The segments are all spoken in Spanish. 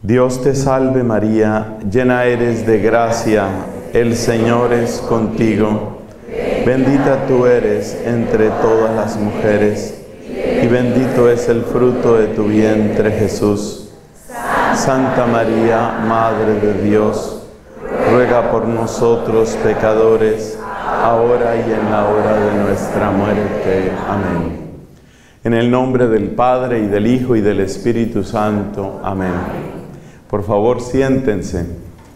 Dios te salve María, llena eres de gracia, el Señor es contigo. Bendita tú eres entre todas las mujeres, y bendito es el fruto de tu vientre, Jesús. Santa María, Madre de Dios, ruega por nosotros pecadores, ahora y en la hora de nuestra muerte. Amén. En el nombre del Padre, y del Hijo, y del Espíritu Santo. Amén. Por favor, siéntense.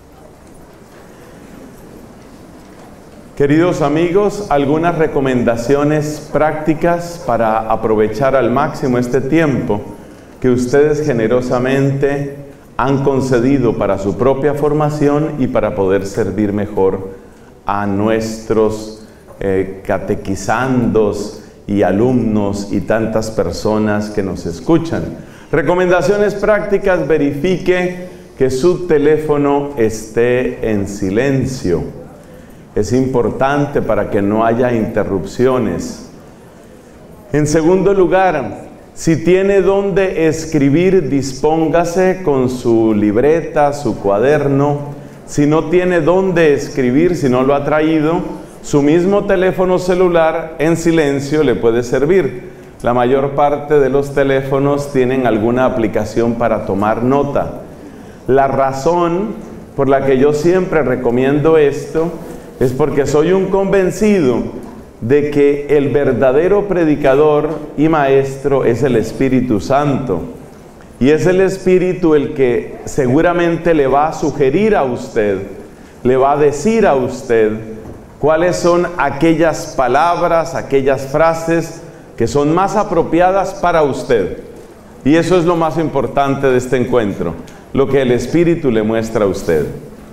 Queridos amigos, algunas recomendaciones prácticas para aprovechar al máximo este tiempo que ustedes generosamente han concedido para su propia formación y para poder servir mejor a nuestros catequizandos y alumnos y tantas personas que nos escuchan. Recomendaciones prácticas: verifique que su teléfono esté en silencio. Es importante para que no haya interrupciones. En segundo lugar, si tiene dónde escribir, dispóngase con su libreta, su cuaderno. Si no tiene dónde escribir, si no lo ha traído, su mismo teléfono celular en silencio le puede servir. La mayor parte de los teléfonos tienen alguna aplicación para tomar nota. La razón por la que yo siempre recomiendo esto es porque soy un convencido de que el verdadero predicador y maestro es el Espíritu Santo. Y es el Espíritu el que seguramente le va a sugerir a usted, le va a decir a usted cuáles son aquellas palabras, aquellas frases que son más apropiadas para usted. Y eso es lo más importante de este encuentro, lo que el Espíritu le muestra a usted.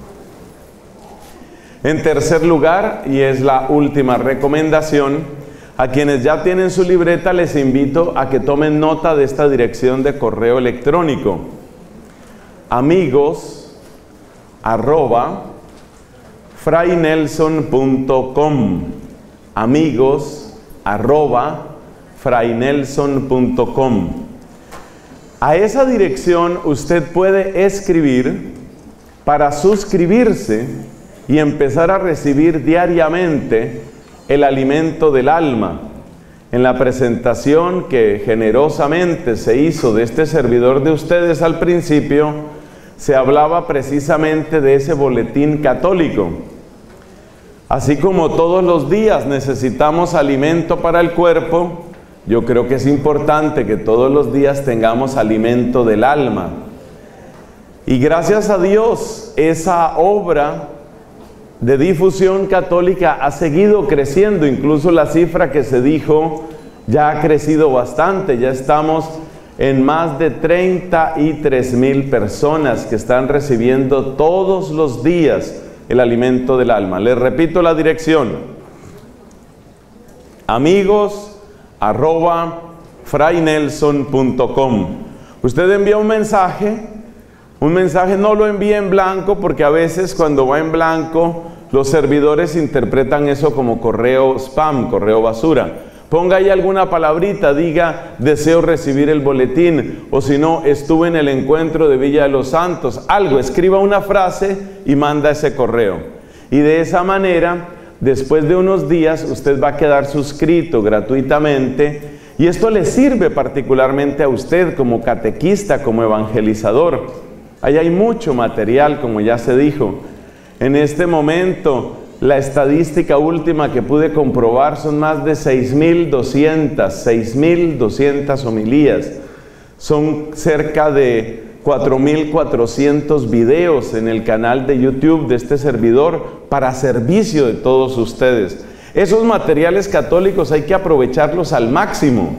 En tercer lugar, y es la última recomendación, a quienes ya tienen su libreta les invito a que tomen nota de esta dirección de correo electrónico: amigos@fraynelson.com. amigos@fraynelson.com. A esa dirección usted puede escribir para suscribirse y empezar a recibir diariamente el alimento del alma. En la presentación que generosamente se hizo de este servidor de ustedes al principio, se hablaba precisamente de ese boletín católico. Así como todos los días necesitamos alimento para el cuerpo, yo creo que es importante que todos los días tengamos alimento del alma. Y gracias a Dios, esa obra de difusión católica ha seguido creciendo. Incluso la cifra que se dijo ya ha crecido bastante. Ya estamos en más de 33,000 personas que están recibiendo todos los días el alimento del alma. Les repito la dirección: amigos@fraynelson.com. Usted envía un mensaje, no lo envíe en blanco, porque a veces cuando va en blanco los servidores interpretan eso como correo spam, correo basura. Ponga ahí alguna palabrita, diga deseo recibir el boletín, o si no, estuve en el encuentro de Villa de los Santos, algo, escriba una frase y manda ese correo. Y de esa manera, después de unos días, usted va a quedar suscrito gratuitamente, y esto le sirve particularmente a usted como catequista, como evangelizador. Ahí hay mucho material, como ya se dijo. En este momento, la estadística última que pude comprobar son más de 6,200 homilías. Son cerca de 4,400 videos en el canal de YouTube de este servidor para servicio de todos ustedes. Esos materiales católicos hay que aprovecharlos al máximo.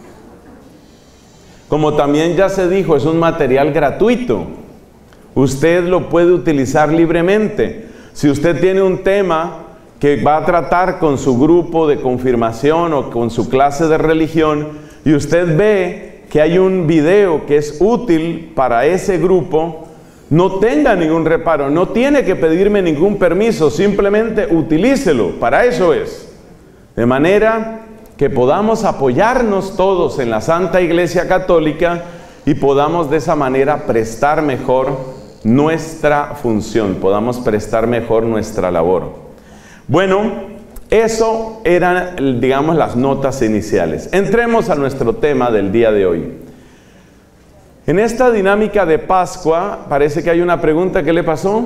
Como también ya se dijo, es un material gratuito. Usted lo puede utilizar libremente. Si usted tiene un tema que va a tratar con su grupo de confirmación o con su clase de religión, y usted ve que hay un video que es útil para ese grupo, no tenga ningún reparo, no tiene que pedirme ningún permiso, simplemente utilícelo, para eso es. De manera que podamos apoyarnos todos en la Santa Iglesia Católica y podamos de esa manera prestar mejor nuestra función, podamos prestar mejor nuestra labor. Bueno, eso eran, digamos, las notas iniciales. Entremos a nuestro tema del día de hoy. En esta dinámica de Pascua, parece que hay una pregunta. ¿Qué le pasó?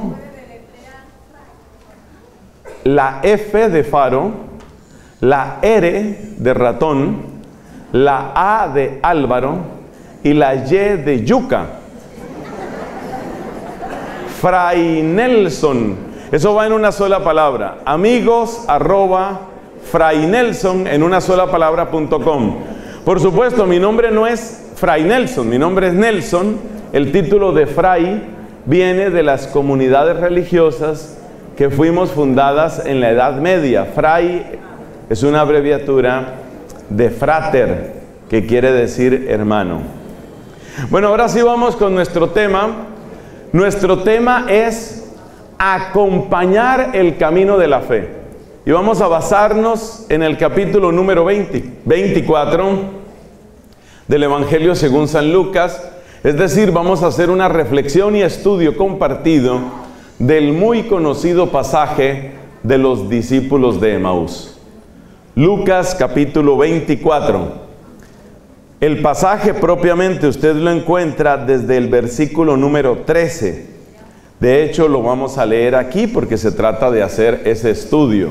La F de faro, la R de ratón, la A de Álvaro y la Y de yuca. Fray Nelson. Eso va en una sola palabra. Amigos @fraynelson en una sola palabra.com. Por supuesto, mi nombre no es Fray Nelson, mi nombre es Nelson. El título de Fray viene de las comunidades religiosas que fuimos fundadas en la Edad Media. Fray es una abreviatura de frater, que quiere decir hermano. Bueno, ahora sí vamos con nuestro tema. Nuestro tema es acompañar el camino de la fe. Y vamos a basarnos en el capítulo número 24 del Evangelio según San Lucas. Es decir, vamos a hacer una reflexión y estudio compartido del muy conocido pasaje de los discípulos de Emaús. Lucas capítulo 24. El pasaje propiamente usted lo encuentra desde el versículo número 13. De hecho, lo vamos a leer aquí porque se trata de hacer ese estudio.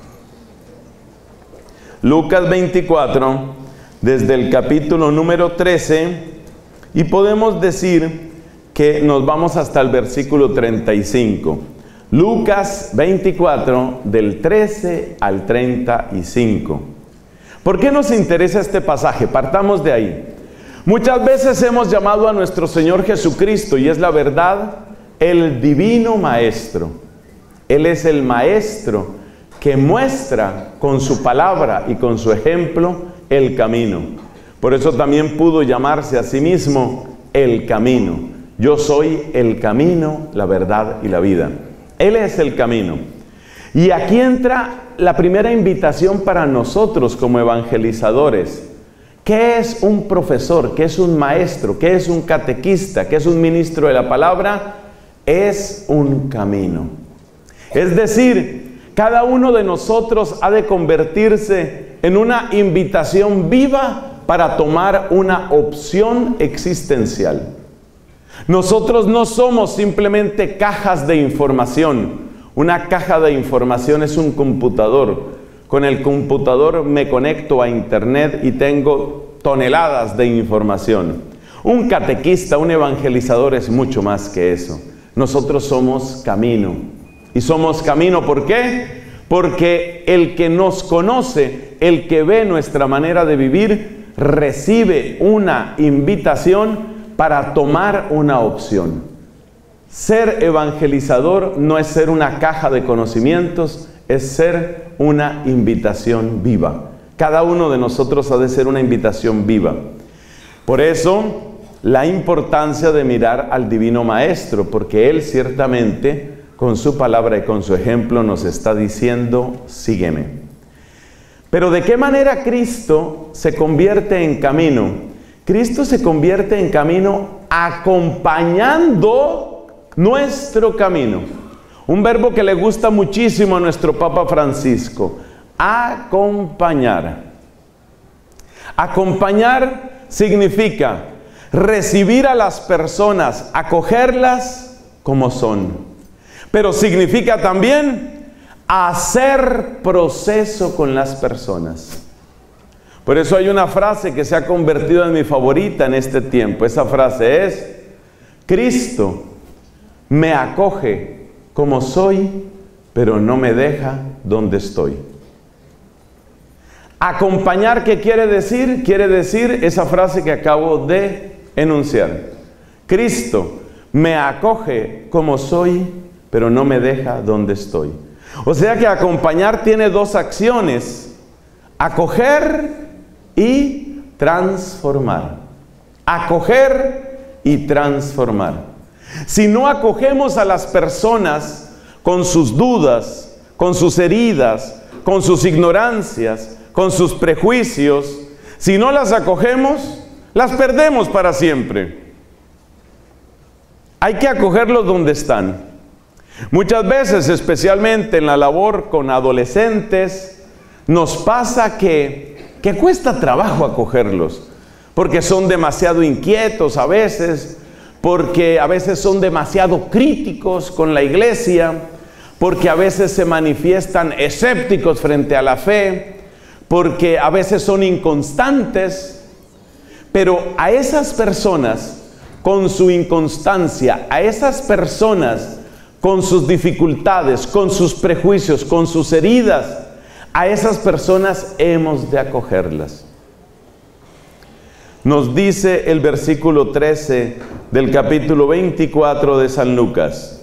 Lucas 24, desde el capítulo número 13, y podemos decir que nos vamos hasta el versículo 35. Lucas 24, del 13 al 35. ¿Por qué nos interesa este pasaje? Partamos de ahí. Muchas veces hemos llamado a nuestro Señor Jesucristo, y es la verdad, el divino maestro. Él es el maestro que muestra con su palabra y con su ejemplo el camino. Por eso también pudo llamarse a sí mismo el camino. Yo soy el camino, la verdad y la vida. Él es el camino. Y aquí entra la primera invitación para nosotros como evangelizadores. ¿Qué es un profesor? ¿Qué es un maestro? ¿Qué es un catequista? ¿Qué es un ministro de la palabra? Es un camino. Es decir, cada uno de nosotros ha de convertirse en una invitación viva para tomar una opción existencial. Nosotros no somos simplemente cajas de información. Una caja de información es un computador. Con el computador me conecto a internet y tengo toneladas de información. Un catequista, un evangelizador es mucho más que eso. Nosotros somos camino. Y somos camino, ¿por qué? Porque el que nos conoce, el que ve nuestra manera de vivir, recibe una invitación para tomar una opción. Ser evangelizador no es ser una caja de conocimientos, es ser una invitación viva. Cada uno de nosotros ha de ser una invitación viva. Por eso, la importancia de mirar al Divino Maestro, porque Él ciertamente, con su palabra y con su ejemplo, nos está diciendo, sígueme. Pero ¿de qué manera Cristo se convierte en camino? Cristo se convierte en camino acompañando nuestro camino. Un verbo que le gusta muchísimo a nuestro Papa Francisco. Acompañar. Acompañar significa recibir a las personas, acogerlas como son. Pero significa también hacer proceso con las personas. Por eso hay una frase que se ha convertido en mi favorita en este tiempo. Esa frase es: Cristo me acoge como soy, pero no me deja donde estoy. Acompañar, ¿qué quiere decir? Quiere decir esa frase que acabo de enunciar. Cristo me acoge como soy, pero no me deja donde estoy. O sea que acompañar tiene dos acciones: acoger y transformar. Acoger y transformar. Si no acogemos a las personas con sus dudas, con sus heridas, con sus ignorancias, con sus prejuicios, si no las acogemos, las perdemos para siempre. Hay que acogerlos donde están. Muchas veces, especialmente en la labor con adolescentes, nos pasa que cuesta trabajo acogerlos, porque son demasiado inquietos a veces, porque a veces son demasiado críticos con la iglesia, porque a veces se manifiestan escépticos frente a la fe, porque a veces son inconstantes. Pero a esas personas, con su inconstancia, a esas personas con sus dificultades, con sus prejuicios, con sus heridas, a esas personas hemos de acogerlas. Nos dice el versículo 13 del capítulo 24 de San Lucas: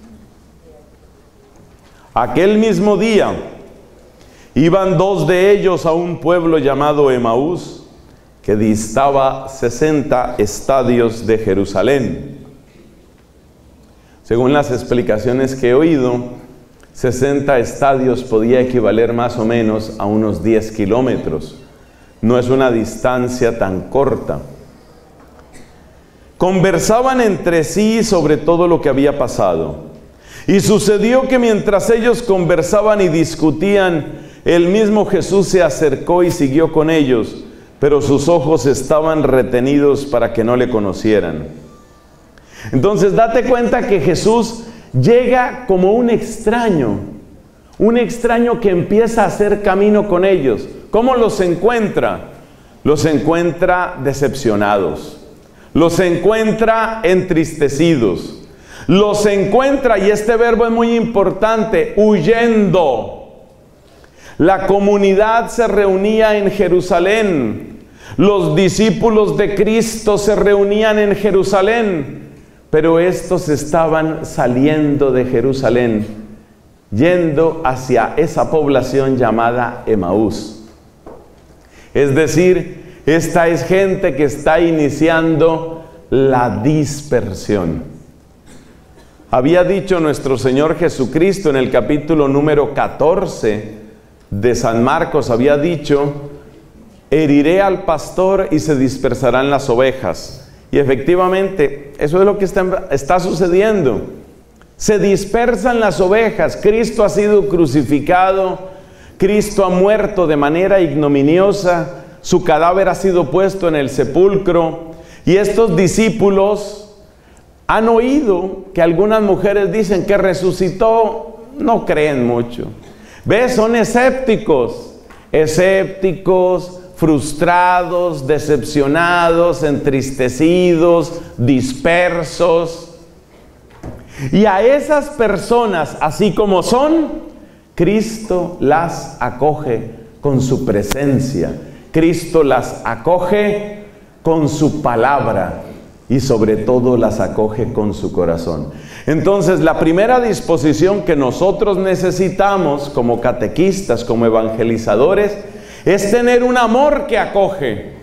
aquel mismo día iban dos de ellos a un pueblo llamado Emaús, que distaba 60 estadios de Jerusalén. Según las explicaciones que he oído, 60 estadios podía equivaler más o menos a unos 10 kilómetros. No es una distancia tan corta. Conversaban entre sí sobre todo lo que había pasado. Y sucedió que mientras ellos conversaban y discutían, el mismo Jesús se acercó y siguió con ellos, pero sus ojos estaban retenidos para que no le conocieran. Entonces date cuenta que Jesús llega como un extraño que empieza a hacer camino con ellos. ¿Cómo los encuentra? Los encuentra decepcionados, los encuentra entristecidos, los encuentra, y este verbo es muy importante, huyendo. La comunidad se reunía en Jerusalén, los discípulos de Cristo se reunían en Jerusalén, pero estos estaban saliendo de Jerusalén, yendo hacia esa población llamada Emaús. Es decir, esta es gente que está iniciando la dispersión. Había dicho nuestro Señor Jesucristo en el capítulo número 14 de San Marcos, había dicho: heriré al pastor y se dispersarán las ovejas. Y efectivamente, eso es lo que está sucediendo. Se dispersan las ovejas. Cristo ha sido crucificado, Cristo ha muerto de manera ignominiosa, su cadáver ha sido puesto en el sepulcro, y estos discípulos han oído que algunas mujeres dicen que resucitó. No creen mucho. ¿Ves? Son escépticos, frustrados, decepcionados, entristecidos, dispersos. Y a esas personas, así como son, Cristo las acoge con su presencia. Cristo las acoge con su palabra y sobre todo las acoge con su corazón. Entonces, la primera disposición que nosotros necesitamos como catequistas, como evangelizadores, es tener un amor que acoge.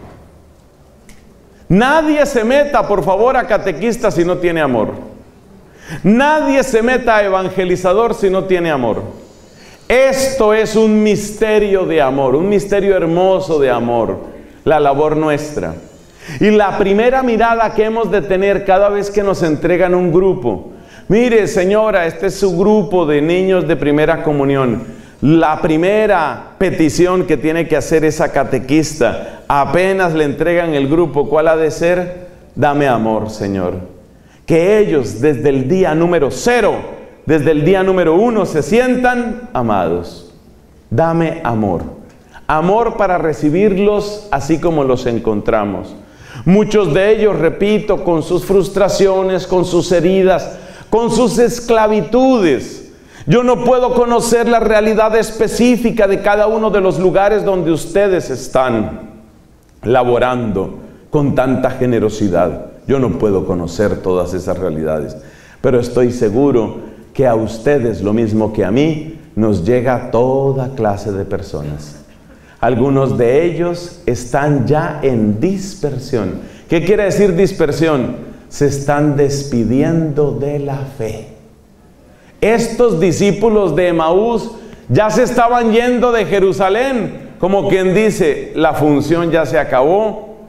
Nadie se meta, por favor, a catequista si no tiene amor. Nadie se meta a evangelizador si no tiene amor. Esto es un misterio de amor, un misterio hermoso de amor, la labor nuestra. Y la primera mirada que hemos de tener cada vez que nos entregan un grupo: mire, señora, este es su grupo de niños de primera comunión. La primera petición que tiene que hacer esa catequista, apenas le entregan el grupo, ¿cuál ha de ser? Dame amor, Señor. Que ellos desde el día número 0, desde el día número 1 se sientan amados. Dame amor. Amor para recibirlos así como los encontramos. Muchos de ellos, repito, con sus frustraciones, con sus heridas, con sus esclavitudes. Yo no puedo conocer la realidad específica de cada uno de los lugares donde ustedes están laborando con tanta generosidad. Yo no puedo conocer todas esas realidades, pero estoy seguro que a ustedes, lo mismo que a mí, nos llega toda clase de personas. Algunos de ellos están ya en dispersión. ¿Qué quiere decir dispersión? Se están despidiendo de la fe. Estos discípulos de Emaús ya se estaban yendo de Jerusalén, como quien dice, la función ya se acabó,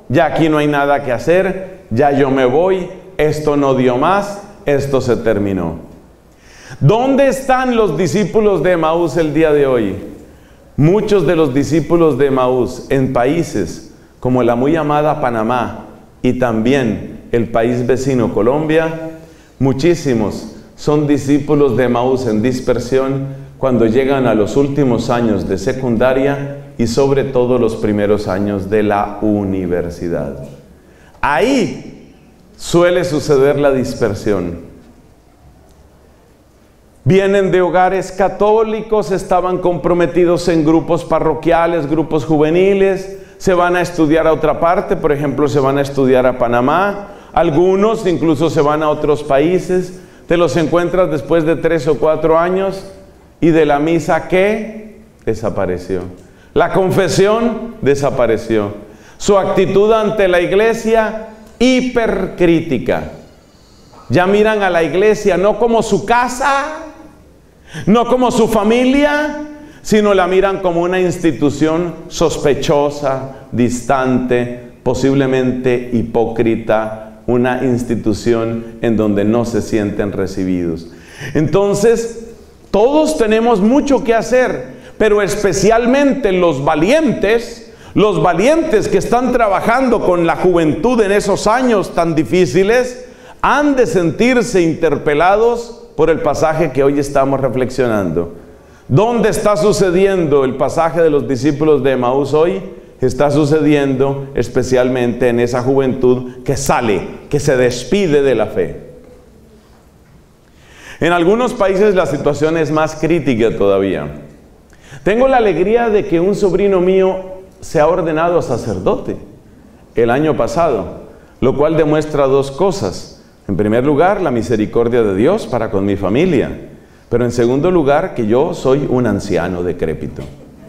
ya aquí no hay nada que hacer, ya yo me voy, esto no dio más, esto se terminó. ¿Dónde están los discípulos de Emaús el día de hoy? Muchos de los discípulos de Emaús en países como la muy amada Panamá y también el país vecino Colombia, muchísimos son discípulos de Emaús en dispersión cuando llegan a los últimos años de secundaria y sobre todo los primeros años de la universidad. Ahí suele suceder la dispersión. Vienen de hogares católicos, estaban comprometidos en grupos parroquiales, grupos juveniles, se van a estudiar a otra parte, por ejemplo, se van a estudiar a Panamá, algunos incluso se van a otros países, te los encuentras después de 3 o 4 años y de la misa, ¿qué? Desapareció. La confesión desapareció. Su actitud ante la iglesia, hipercrítica. Ya miran a la iglesia no como su casa, no como su familia, sino la miran como una institución sospechosa, distante, posiblemente hipócrita, una institución en donde no se sienten recibidos. Entonces, todos tenemos mucho que hacer, pero especialmente los valientes que están trabajando con la juventud en esos años tan difíciles, han de sentirse interpelados por el pasaje que hoy estamos reflexionando. ¿Dónde está sucediendo el pasaje de los discípulos de Emaús hoy? Está sucediendo especialmente en esa juventud que sale, que se despide de la fe. En algunos países la situación es más crítica todavía. Tengo la alegría de que un sobrino mío se ha ordenado sacerdote el año pasado, lo cual demuestra 2 cosas. En primer lugar, la misericordia de Dios para con mi familia, pero en segundo lugar, que yo soy un anciano decrépito.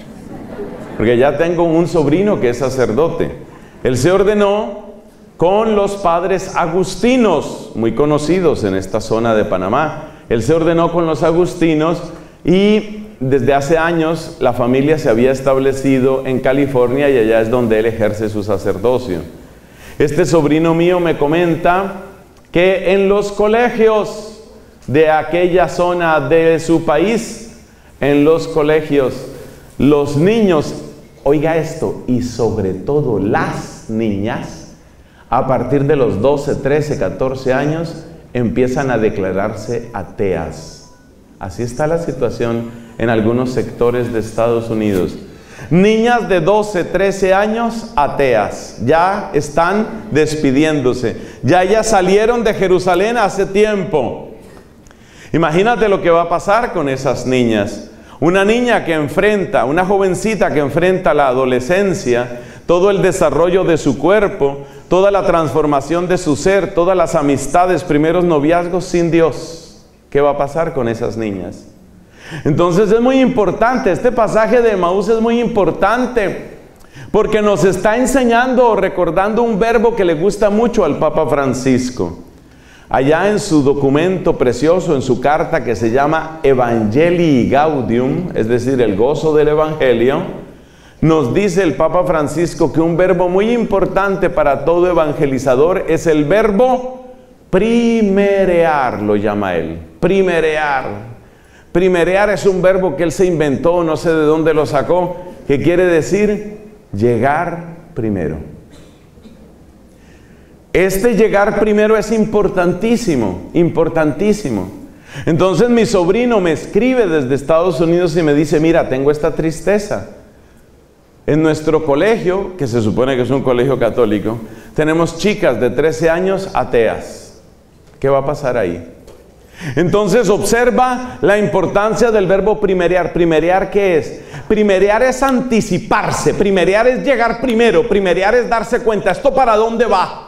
Porque ya tengo un sobrino que es sacerdote. Él se ordenó con los padres agustinos, muy conocidos en esta zona de Panamá. Él se ordenó con los agustinos y desde hace años la familia se había establecido en California y allá es donde él ejerce su sacerdocio. Este sobrino mío me comenta que en los colegios de aquella zona de su país, en los colegios, los niños, oiga esto, y sobre todo las niñas, a partir de los 12, 13, 14 años, empiezan a declararse ateas. Así está la situación en algunos sectores de Estados Unidos. Niñas de 12, 13 años, ateas, ya están despidiéndose, ya salieron de Jerusalén hace tiempo. Imagínate lo que va a pasar con esas niñas. Una niña que enfrenta, una jovencita que enfrenta la adolescencia, todo el desarrollo de su cuerpo, toda la transformación de su ser, todas las amistades, primeros noviazgos sin Dios. ¿Qué va a pasar con esas niñas? Entonces es muy importante, este pasaje de Emaús es muy importante porque nos está enseñando o recordando un verbo que le gusta mucho al Papa Francisco. Allá en su documento precioso, en su carta que se llama Evangelii Gaudium, es decir, el gozo del Evangelio, nos dice el Papa Francisco que un verbo muy importante para todo evangelizador es el verbo primerear, lo llama él, primerear. Primerear es un verbo que él se inventó, no sé de dónde lo sacó, que quiere decir llegar primero. Este llegar primero es importantísimo, importantísimo. Entonces mi sobrino me escribe desde Estados Unidos y me dice, mira, tengo esta tristeza. En nuestro colegio, que se supone que es un colegio católico, tenemos chicas de 13 años ateas. ¿Qué va a pasar ahí? Entonces observa la importancia del verbo primerear. ¿Primerear qué es? Primerear es anticiparse, primerear es llegar primero, primerear es darse cuenta, ¿esto para dónde va?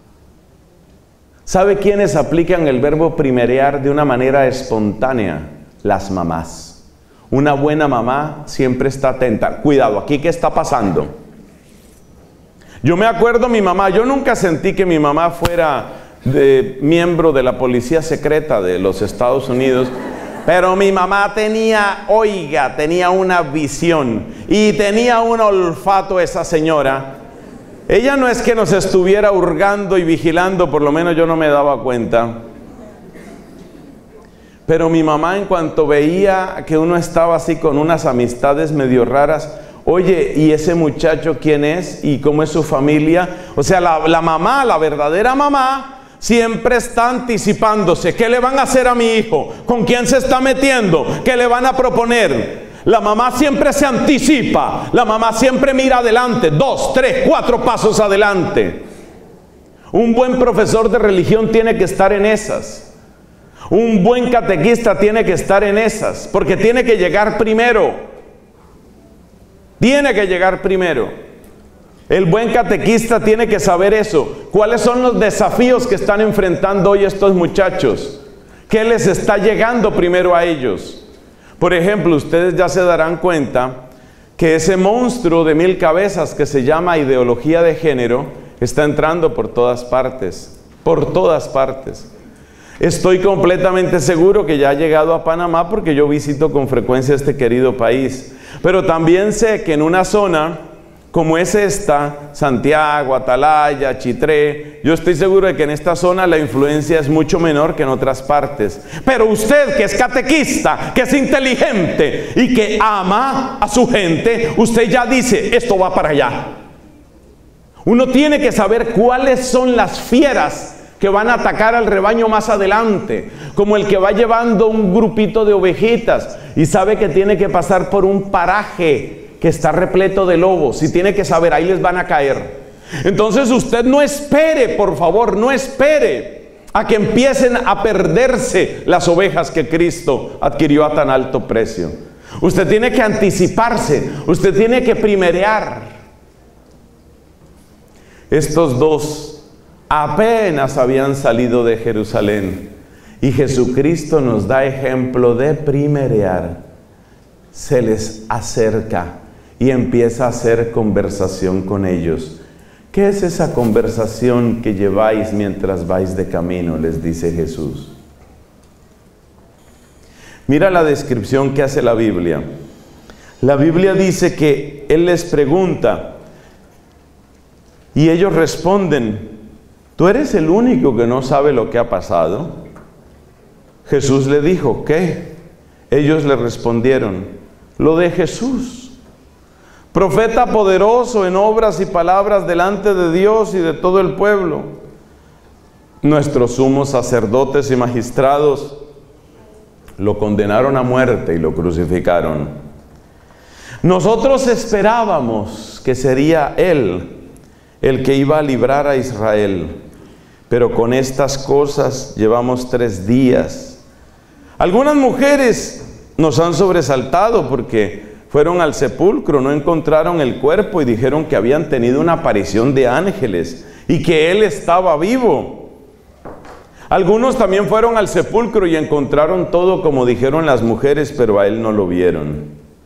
¿Sabe quiénes aplican el verbo primerear de una manera espontánea? Las mamás. Una buena mamá siempre está atenta. Cuidado, ¿aquí qué está pasando? Yo me acuerdo mi mamá, yo nunca sentí que mi mamá fuera miembro de la policía secreta de los Estados Unidos, pero mi mamá tenía, oiga, tenía una visión y tenía un olfato esa señora Ella no es que nos estuviera hurgando y vigilando, por lo menos yo no me daba cuenta. Pero mi mamá, en cuanto veía que uno estaba así con unas amistades medio raras, oye, ¿y ese muchacho quién es? ¿Y cómo es su familia? O sea, la mamá, la verdadera mamá, siempre está anticipándose. ¿Qué le van a hacer a mi hijo? ¿Con quién se está metiendo? ¿Qué le van a proponer? La mamá siempre se anticipa. La mamá siempre mira adelante, 2, 3, 4 pasos adelante. Un buen profesor de religión tiene que estar en esas. Un buen catequista tiene que estar en esas, porque tiene que llegar primero. Tiene que llegar primero. El buen catequista tiene que saber eso. ¿Cuáles son los desafíos que están enfrentando hoy estos muchachos? ¿Qué les está llegando primero a ellos? Por ejemplo, ustedes ya se darán cuenta que ese monstruo de 1000 cabezas que se llama ideología de género está entrando por todas partes. Por todas partes. Estoy completamente seguro que ya ha llegado a Panamá porque yo visito con frecuencia este querido país. Pero también sé que en una zona como es esta, Santiago, Atalaya, Chitré, yo estoy seguro de que en esta zona la influencia es mucho menor que en otras partes. Pero usted, que es catequista, que es inteligente y que ama a su gente, usted ya dice, esto va para allá. Uno tiene que saber cuáles son las fieras que van a atacar al rebaño más adelante, como el que va llevando un grupito de ovejitas y sabe que tiene que pasar por un paraje que está repleto de lobos y tiene que saber, ahí les van a caer. Entonces usted no espere, por favor, no espere a que empiecen a perderse las ovejas que Cristo adquirió a tan alto precio. Usted tiene que anticiparse, usted tiene que primerear. Estos dos apenas habían salido de Jerusalén y Jesucristo nos da ejemplo de primerear. Se les acerca y empieza a hacer conversación con ellos. ¿Qué es esa conversación que lleváis mientras vais de camino?, les dice Jesús. Mira la descripción que hace la Biblia. La Biblia dice que Él les pregunta y ellos responden, ¿tú eres el único que no sabe lo que ha pasado? Jesús le dijo, ¿qué? Ellos le respondieron, lo de Jesús, profeta poderoso en obras y palabras delante de Dios y de todo el pueblo. Nuestros sumos sacerdotes y magistrados lo condenaron a muerte y lo crucificaron. Nosotros esperábamos que sería Él el que iba a librar a Israel, pero con estas cosas llevamos 3 días. Algunas mujeres nos han sobresaltado porque fueron al sepulcro, no encontraron el cuerpo y dijeron que habían tenido una aparición de ángeles y que Él estaba vivo. Algunos también fueron al sepulcro y encontraron todo como dijeron las mujeres, pero a Él no lo vieron.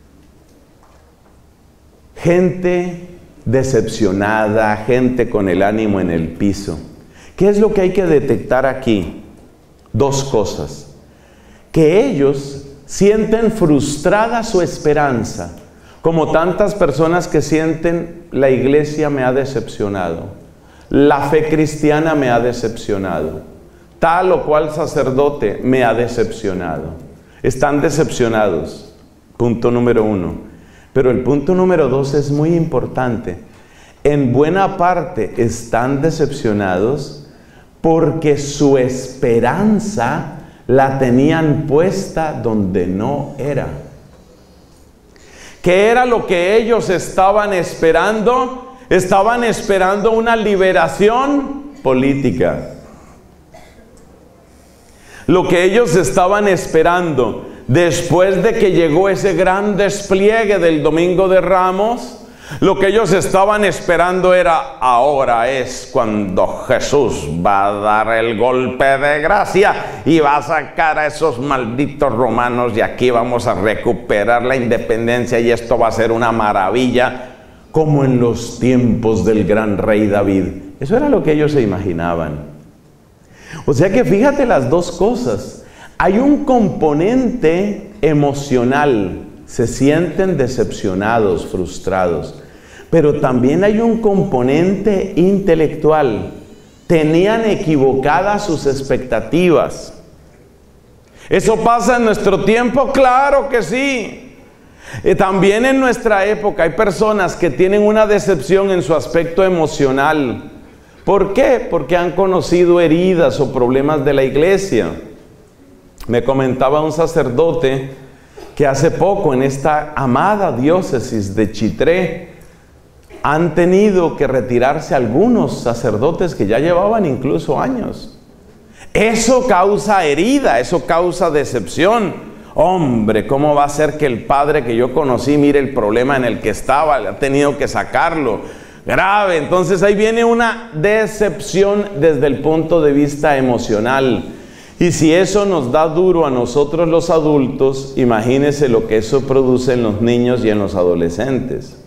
Gente decepcionada, gente con el ánimo en el piso. ¿Qué es lo que hay que detectar aquí? 2 cosas. Que ellos sienten frustrada su esperanza, como tantas personas que sienten, la iglesia me ha decepcionado, la fe cristiana me ha decepcionado, tal o cual sacerdote me ha decepcionado. Están decepcionados, punto número 1. Pero el punto número 2 es muy importante. En buena parte están decepcionados porque su esperanza la tenían puesta donde no era. ¿Qué era lo que ellos estaban esperando? Estaban esperando una liberación política. Lo que ellos estaban esperando después de que llegó ese gran despliegue del Domingo de Ramos, lo que ellos estaban esperando era, ahora es cuando Jesús va a dar el golpe de gracia y va a sacar a esos malditos romanos y aquí vamos a recuperar la independencia y esto va a ser una maravilla, como en los tiempos del gran rey David. Eso era lo que ellos se imaginaban. O sea que fíjate las 2 cosas. Hay un componente emocional, se sienten decepcionados, frustrados, pero también hay un componente intelectual. Tenían equivocadas sus expectativas. ¿Eso pasa en nuestro tiempo? Claro que sí. También en nuestra época hay personas que tienen una decepción en su aspecto emocional. ¿Por qué? Porque han conocido heridas o problemas de la iglesia. Me comentaba un sacerdote que hace poco en esta amada diócesis de Chitré han tenido que retirarse algunos sacerdotes que ya llevaban incluso años. Eso causa herida, eso causa decepción. Hombre, ¿cómo va a ser que el padre que yo conocí, mire el problema en el que estaba, ha tenido que sacarlo? Grave. Entonces ahí viene una decepción desde el punto de vista emocional. Y si eso nos da duro a nosotros los adultos, imagínense lo que eso produce en los niños y en los adolescentes.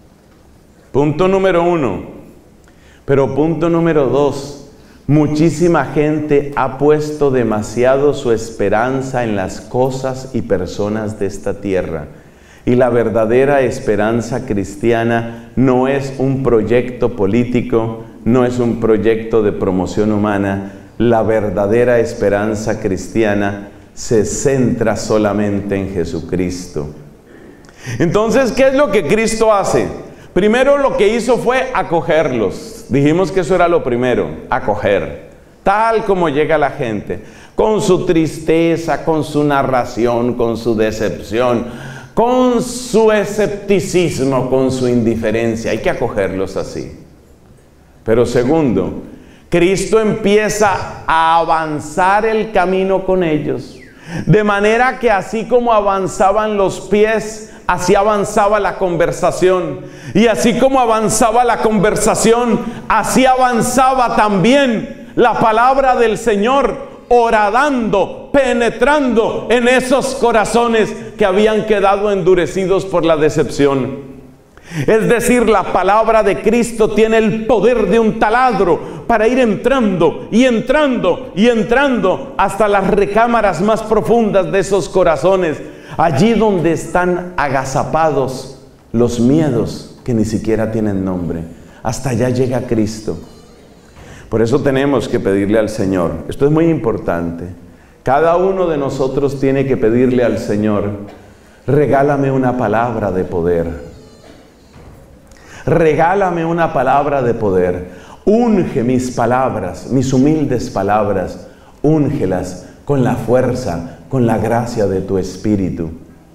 Punto número 1. Pero punto número 2. Muchísima gente ha puesto demasiado su esperanza en las cosas y personas de esta tierra. Y la verdadera esperanza cristiana no es un proyecto político, no es un proyecto de promoción humana. La verdadera esperanza cristiana se centra solamente en Jesucristo. Entonces, ¿qué es lo que Cristo hace? Primero lo que hizo fue acogerlos. Dijimos que eso era lo primero, acoger. Tal como llega la gente, con su tristeza, con su narración, con su decepción, con su escepticismo, con su indiferencia. Hay que acogerlos así. Pero segundo, Cristo empieza a avanzar el camino con ellos. De manera que así como avanzaban los pies, así avanzaba la conversación. Y así como avanzaba la conversación, así avanzaba también la palabra del Señor, horadando, penetrando en esos corazones que habían quedado endurecidos por la decepción. Es decir, la palabra de Cristo tiene el poder de un taladro para ir entrando y entrando y entrando hasta las recámaras más profundas de esos corazones, allí donde están agazapados los miedos que ni siquiera tienen nombre. Hasta allá llega Cristo. Por eso tenemos que pedirle al Señor. Esto es muy importante. Cada uno de nosotros tiene que pedirle al Señor: regálame una palabra de poder. Regálame una palabra de poder. Unge mis palabras, mis humildes palabras. Úngelas con la fuerza, con la gracia de tu Espíritu.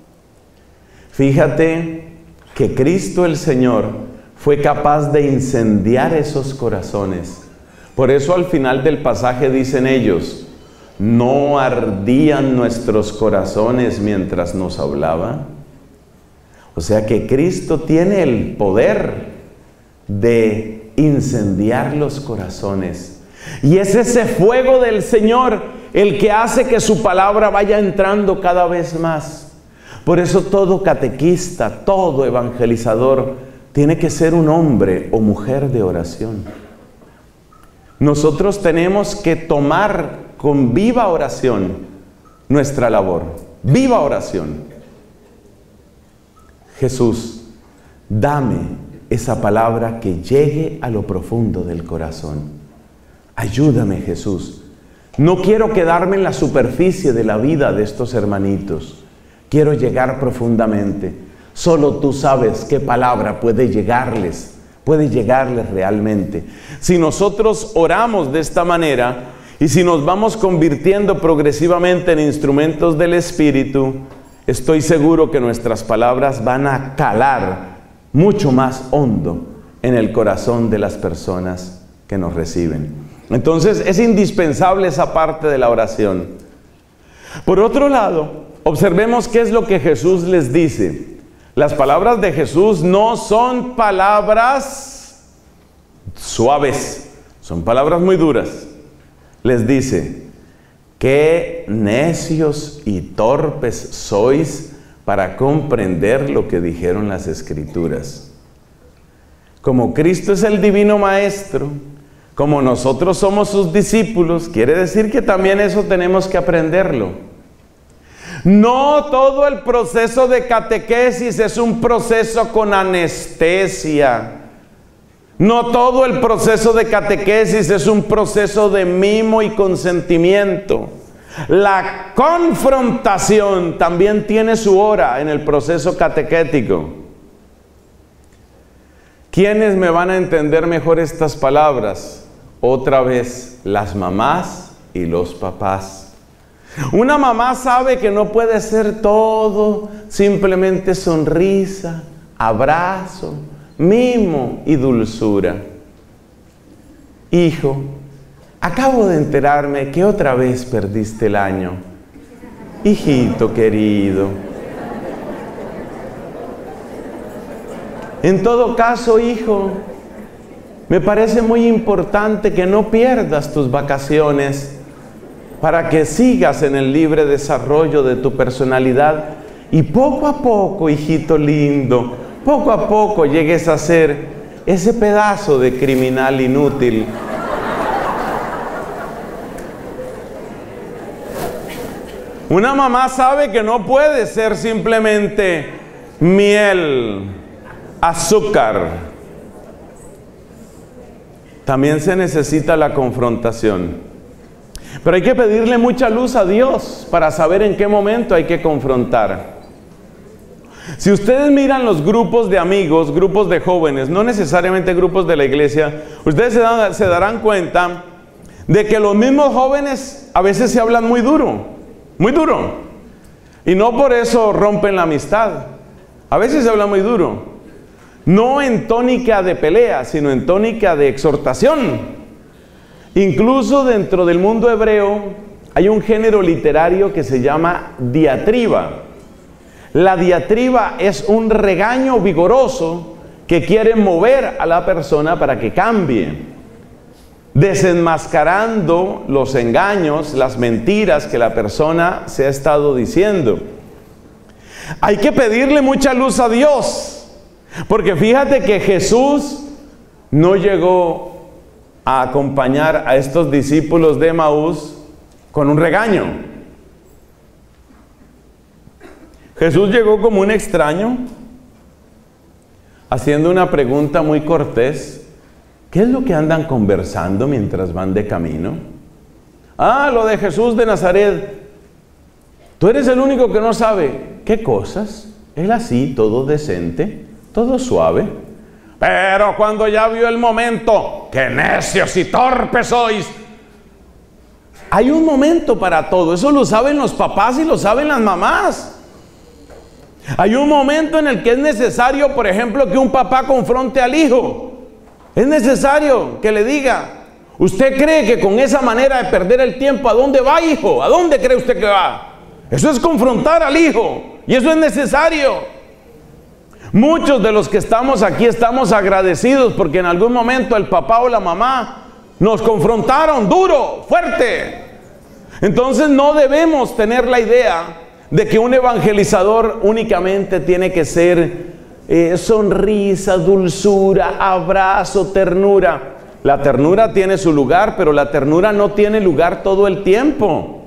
Fíjate que Cristo el Señor fue capaz de incendiar esos corazones. Por eso al final del pasaje dicen ellos: ¿no ardían nuestros corazones mientras nos hablaba? O sea que Cristo tiene el poder de incendiar los corazones. Y es ese fuego del Señor el que hace que su palabra vaya entrando cada vez más. Por eso todo catequista, todo evangelizador tiene que ser un hombre o mujer de oración. Nosotros tenemos que tomar con viva oración nuestra labor. Viva oración. Jesús, dame esa palabra que llegue a lo profundo del corazón. Ayúdame, Jesús. No quiero quedarme en la superficie de la vida de estos hermanitos. Quiero llegar profundamente. Solo tú sabes qué palabra puede llegarles realmente. Si nosotros oramos de esta manera y si nos vamos convirtiendo progresivamente en instrumentos del Espíritu, estoy seguro que nuestras palabras van a calar mucho más hondo en el corazón de las personas que nos reciben. Entonces es indispensable esa parte de la oración. Por otro lado, observemos qué es lo que Jesús les dice. Las palabras de Jesús no son palabras suaves, son palabras muy duras. Les dice: qué necios y torpes sois para comprender lo que dijeron las Escrituras. Como Cristo es el divino Maestro, como nosotros somos sus discípulos, quiere decir que también eso tenemos que aprenderlo. No todo el proceso de catequesis es un proceso con anestesia. No todo el proceso de catequesis es un proceso de mimo y consentimiento. La confrontación también tiene su hora en el proceso catequético. ¿Quiénes me van a entender mejor estas palabras? Otra vez, las mamás y los papás. Una mamá sabe que no puede ser todo simplemente sonrisa, abrazo, mimo y dulzura. Hijo, acabo de enterarme que otra vez perdiste el año. Hijito querido. En todo caso, hijo, me parece muy importante que no pierdas tus vacaciones para que sigas en el libre desarrollo de tu personalidad y poco a poco, hijito lindo, poco a poco llegues a ser ese pedazo de criminal inútil. Una mamá sabe que no puede ser simplemente miel, azúcar. También se necesita la confrontación. Pero hay que pedirle mucha luz a Dios para saber en qué momento hay que confrontar. Si ustedes miran los grupos de amigos, grupos de jóvenes, no necesariamente grupos de la iglesia, ustedes se darán cuenta de que los mismos jóvenes a veces se hablan muy duro, muy duro. Y no por eso rompen la amistad. A veces se habla muy duro. No en tónica de pelea, sino en tónica de exhortación. Incluso dentro del mundo hebreo hay un género literario que se llama diatriba. La diatriba es un regaño vigoroso que quiere mover a la persona para que cambie, desenmascarando los engaños, las mentiras que la persona se ha estado diciendo. Hay que pedirle mucha luz a Dios, porque fíjate que Jesús no llegó a acompañar a estos discípulos de Emaús con un regaño. Jesús llegó como un extraño, haciendo una pregunta muy cortés. ¿Qué es lo que andan conversando mientras van de camino? Ah, lo de Jesús de Nazaret. Tú eres el único que no sabe. ¿Qué cosas? Él así, todo decente, todo suave. Pero cuando ya vio el momento, ¡qué necios y torpes sois! Hay un momento para todo. Eso lo saben los papás y lo saben las mamás. Hay un momento en el que es necesario, por ejemplo, que un papá confronte al hijo. Es necesario que le diga: ¿usted cree que con esa manera de perder el tiempo, a dónde va, hijo? ¿A dónde cree usted que va? Eso es confrontar al hijo. Y eso es necesario. Muchos de los que estamos aquí estamos agradecidos porque en algún momento el papá o la mamá nos confrontaron duro, fuerte. Entonces no debemos tener la idea de que un evangelizador únicamente tiene que ser sonrisa, dulzura, abrazo, ternura. La ternura tiene su lugar, pero la ternura no tiene lugar todo el tiempo.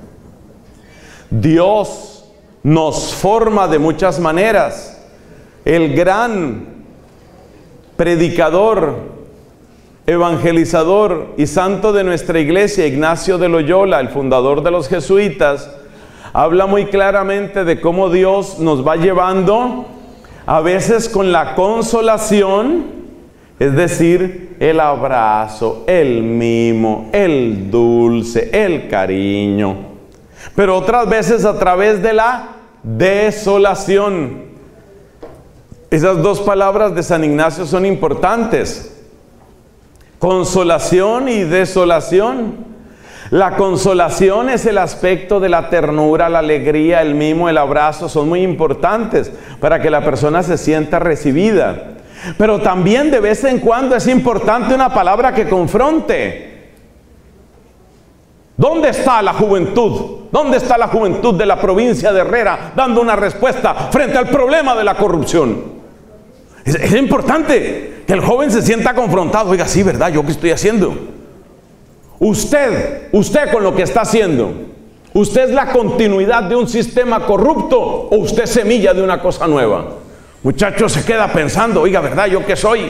Dios nos forma de muchas maneras. El gran predicador, evangelizador y santo de nuestra iglesia, Ignacio de Loyola, el fundador de los jesuitas, habla muy claramente de cómo Dios nos va llevando a veces con la consolación, es decir, el abrazo, el mimo, el dulce, el cariño, pero otras veces a través de la desolación. Esas dos palabras de San Ignacio son importantes: consolación y desolación. La consolación es el aspecto de la ternura, la alegría, el mimo, el abrazo, son muy importantes para que la persona se sienta recibida. Pero también de vez en cuando es importante una palabra que confronte. ¿Dónde está la juventud? ¿Dónde está la juventud de la provincia de Herrera dando una respuesta frente al problema de la corrupción? Es importante que el joven se sienta confrontado. Oiga, sí, ¿verdad? ¿Yo qué estoy haciendo? Usted con lo que está haciendo, ¿Usted es la continuidad de un sistema corrupto o usted es semilla de una cosa nueva? Muchacho se queda pensando, oiga, ¿verdad? ¿Yo qué soy?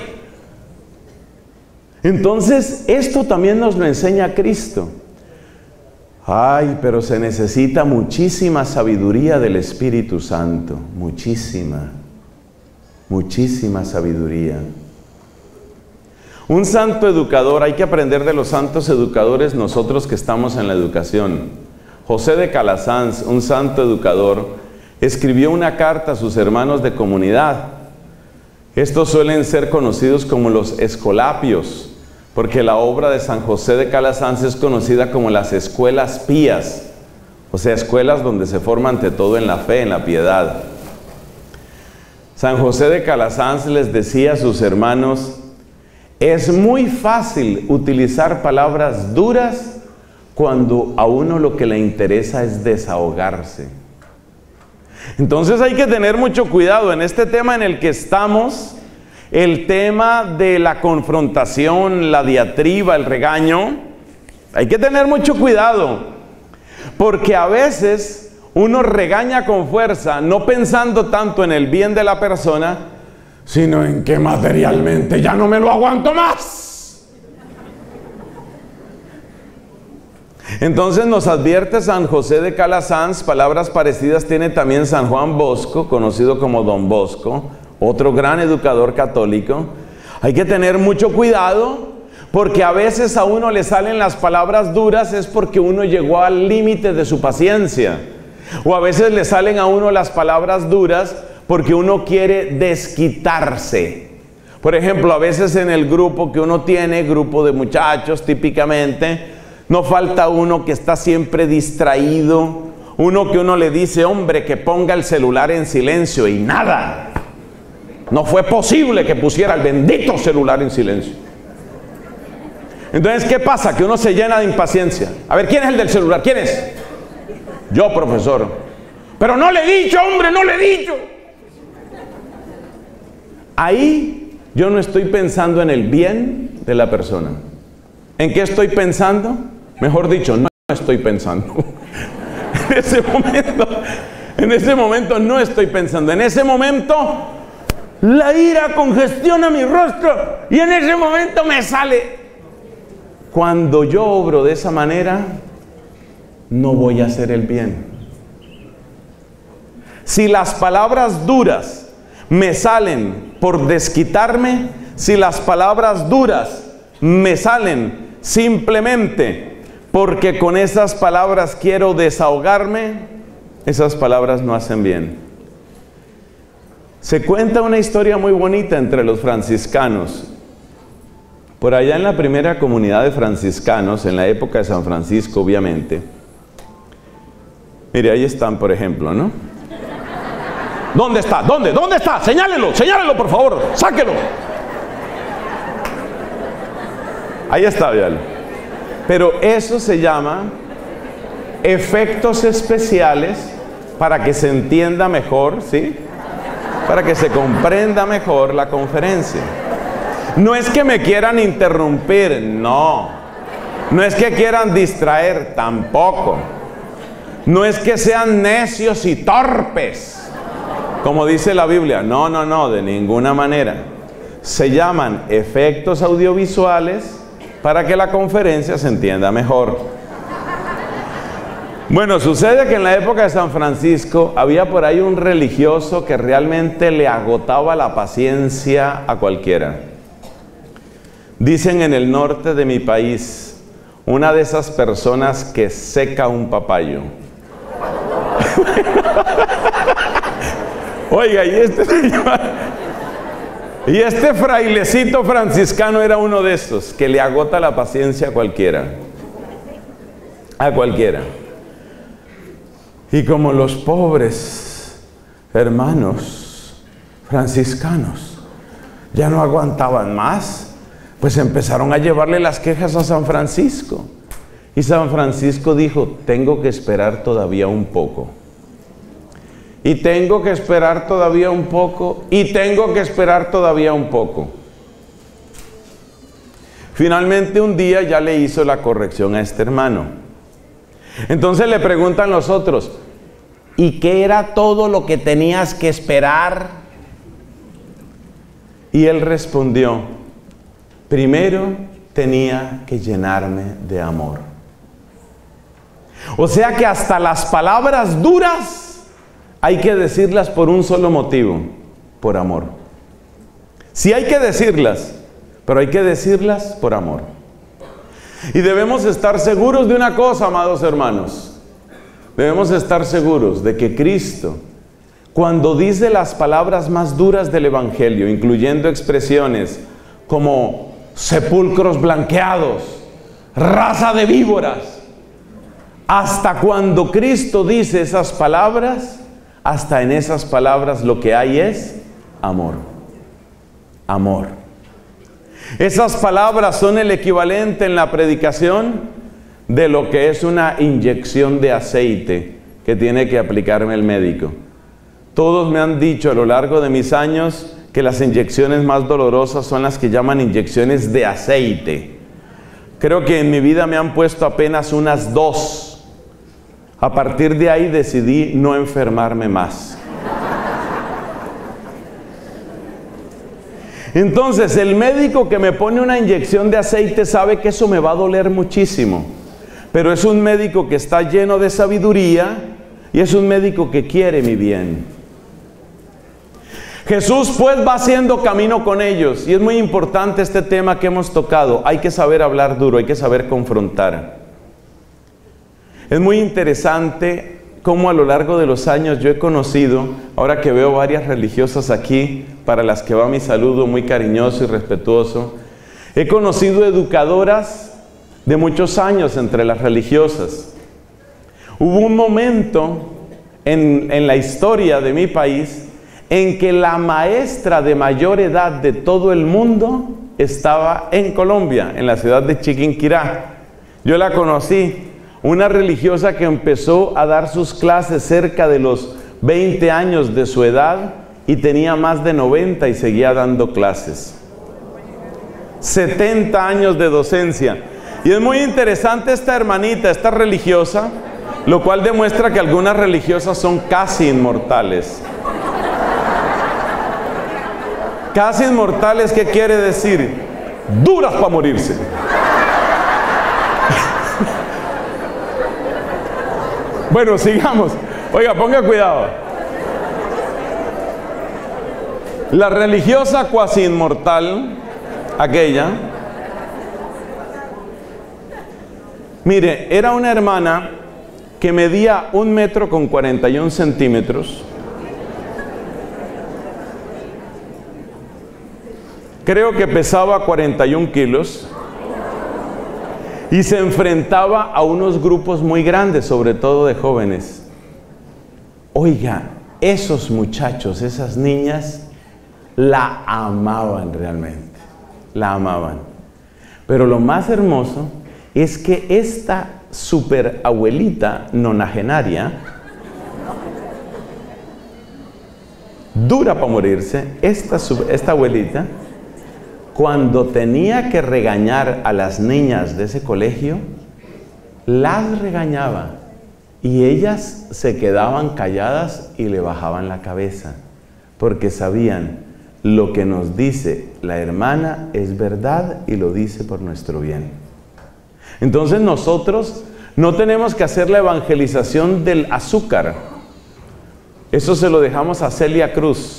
Entonces, esto también nos lo enseña Cristo. Ay, pero se necesita muchísima sabiduría del Espíritu Santo. Muchísima sabiduría. Un santo educador, hay que aprender de los santos educadores nosotros que estamos en la educación. José de Calasanz, un santo educador, escribió una carta a sus hermanos de comunidad. Estos suelen ser conocidos como los escolapios, porque la obra de San José de Calasanz es conocida como las escuelas pías, o sea, escuelas donde se forma ante todo en la fe, en la piedad. San José de Calasanz les decía a sus hermanos: es muy fácil utilizar palabras duras cuando a uno lo que le interesa es desahogarse. Entonces hay que tener mucho cuidado en este tema en el que estamos. El tema de la confrontación, la diatriba, el regaño, hay que tener mucho cuidado, porque a veces uno regaña con fuerza, no pensando tanto en el bien de la persona, sino en que materialmente ya no me lo aguanto más. Entonces nos advierte San José de Calasanz, palabras parecidas tiene también San Juan Bosco, conocido como Don Bosco, otro gran educador católico. Hay que tener mucho cuidado, porque a veces a uno le salen las palabras duras es porque uno llegó al límite de su paciencia. O a veces le salen a uno las palabras duras porque uno quiere desquitarse. Por ejemplo, a veces en el grupo que uno tiene, grupo de muchachos típicamente, no falta uno que está siempre distraído, uno que uno le dice, hombre, que ponga el celular en silencio, y nada. No fue posible que pusiera el bendito celular en silencio. Entonces, ¿qué pasa? Que uno se llena de impaciencia. A ver, ¿quién es el del celular? ¿Quién es? Yo, profesor. Pero no le he dicho, hombre, no le he dicho. Ahí yo no estoy pensando en el bien de la persona. ¿En qué estoy pensando? Mejor dicho, no estoy pensando. En ese momento no estoy pensando. En ese momento la ira congestiona mi rostro y en ese momento me sale. Cuando yo obro de esa manera, no voy a hacer el bien. Si las palabras duras me salen por desquitarme, si las palabras duras me salen simplemente porque con esas palabras quiero desahogarme, esas palabras no hacen bien. Se cuenta una historia muy bonita entre los franciscanos. Por allá en la primera comunidad de franciscanos, en la época de San Francisco, obviamente. Mire, ahí están, por ejemplo, ¿no? ¿Dónde está? ¿Dónde? ¿Dónde está? Señálelo, señálelo, por favor, sáquelo. Ahí está, véalo. Pero eso se llama efectos especiales para que se entienda mejor, ¿sí? Para que se comprenda mejor la conferencia. No es que me quieran interrumpir, no. No es que quieran distraer, tampoco. No es que sean necios y torpes, como dice la Biblia. No, no, no, de ninguna manera. Se llaman efectos audiovisuales para que la conferencia se entienda mejor. Bueno, sucede que en la época de San Francisco había por ahí un religioso que realmente le agotaba la paciencia a cualquiera. Dicen en el norte de mi país, una de esas personas que seca un papayo. Oiga, y este frailecito franciscano era uno de estos, que le agota la paciencia a cualquiera. A cualquiera. Y como los pobres hermanos franciscanos ya no aguantaban más, pues empezaron a llevarle las quejas a San Francisco. Y San Francisco dijo, tengo que esperar todavía un poco. Y tengo que esperar todavía un poco. Y tengo que esperar todavía un poco. Finalmente un día ya le hizo la corrección a este hermano. Entonces le preguntan los otros, ¿y qué era todo lo que tenías que esperar? Y él respondió, primero tenía que llenarme de amor. O sea que hasta las palabras duras hay que decirlas por un solo motivo, por amor. Sí hay que decirlas, pero hay que decirlas por amor. Y debemos estar seguros de una cosa, amados hermanos. Debemos estar seguros de que Cristo, cuando dice las palabras más duras del Evangelio, incluyendo expresiones como sepulcros blanqueados, raza de víboras, hasta cuando Cristo dice esas palabras, hasta en esas palabras lo que hay es amor. Amor. Esas palabras son el equivalente en la predicación de lo que es una inyección de aceite que tiene que aplicarme el médico. Todos me han dicho a lo largo de mis años que las inyecciones más dolorosas son las que llaman inyecciones de aceite. Creo que en mi vida me han puesto apenas unas 2. A partir de ahí decidí no enfermarme más. Entonces, el médico que me pone una inyección de aceite sabe que eso me va a doler muchísimo. Pero es un médico que está lleno de sabiduría y es un médico que quiere mi bien. Jesús pues va haciendo camino con ellos. Y es muy importante este tema que hemos tocado. Hay que saber hablar duro, hay que saber confrontar. Es muy interesante cómo a lo largo de los años yo he conocido, ahora que veo varias religiosas aquí, para las que va mi saludo muy cariñoso y respetuoso, he conocido educadoras de muchos años entre las religiosas. Hubo un momento en la historia de mi país en que la maestra de mayor edad de todo el mundo estaba en Colombia, en la ciudad de Chiquinquirá. Yo la conocí. Una religiosa que empezó a dar sus clases cerca de los 20 años de su edad y tenía más de 90 y seguía dando clases. 70 años de docencia. Y es muy interesante esta hermanita, esta religiosa, lo cual demuestra que algunas religiosas son casi inmortales. Casi inmortales, ¿qué quiere decir? Duras para morirse. Bueno, sigamos. Oiga, ponga cuidado. La religiosa cuasi inmortal, aquella, mire, era una hermana que medía 1,41 metros. Creo que pesaba 41 kilos. Y se enfrentaba a unos grupos muy grandes, sobre todo de jóvenes. Oiga, esos muchachos, esas niñas, la amaban realmente. La amaban. Pero lo más hermoso es que esta super abuelita nonagenaria, dura para morirse, esta abuelita, cuando tenía que regañar a las niñas de ese colegio, las regañaba y ellas se quedaban calladas y le bajaban la cabeza, porque sabían, lo que nos dice la hermana es verdad y lo dice por nuestro bien. Entonces nosotros no tenemos que hacer la evangelización del azúcar. Eso se lo dejamos a Celia Cruz.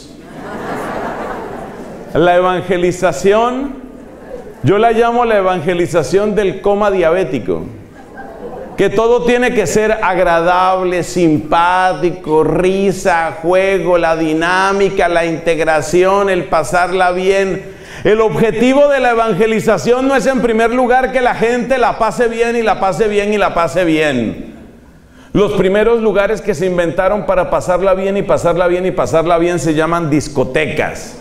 La evangelización, yo la llamo la evangelización del coma diabético. Que todo tiene que ser agradable, simpático, risa, juego, la dinámica, la integración, el pasarla bien. El objetivo de la evangelización no es en primer lugar que la gente la pase bien y la pase bien y la pase bien. Los primeros lugares que se inventaron para pasarla bien y pasarla bien y pasarla bien se llaman discotecas.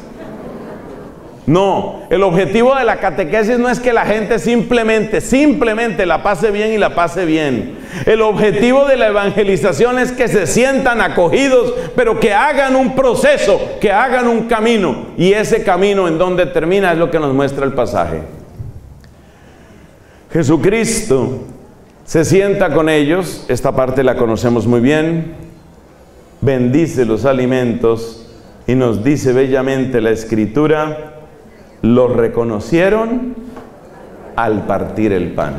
No, el objetivo de la catequesis no es que la gente simplemente la pase bien y la pase bien. El objetivo de la evangelización es que se sientan acogidos, pero que hagan un proceso, que hagan un camino. Y ese camino en donde termina es lo que nos muestra el pasaje. Jesucristo Se sienta con ellos, esta parte la conocemos muy bien, bendice los alimentos y nos dice bellamente la Escritura, los reconocieron al partir el pan.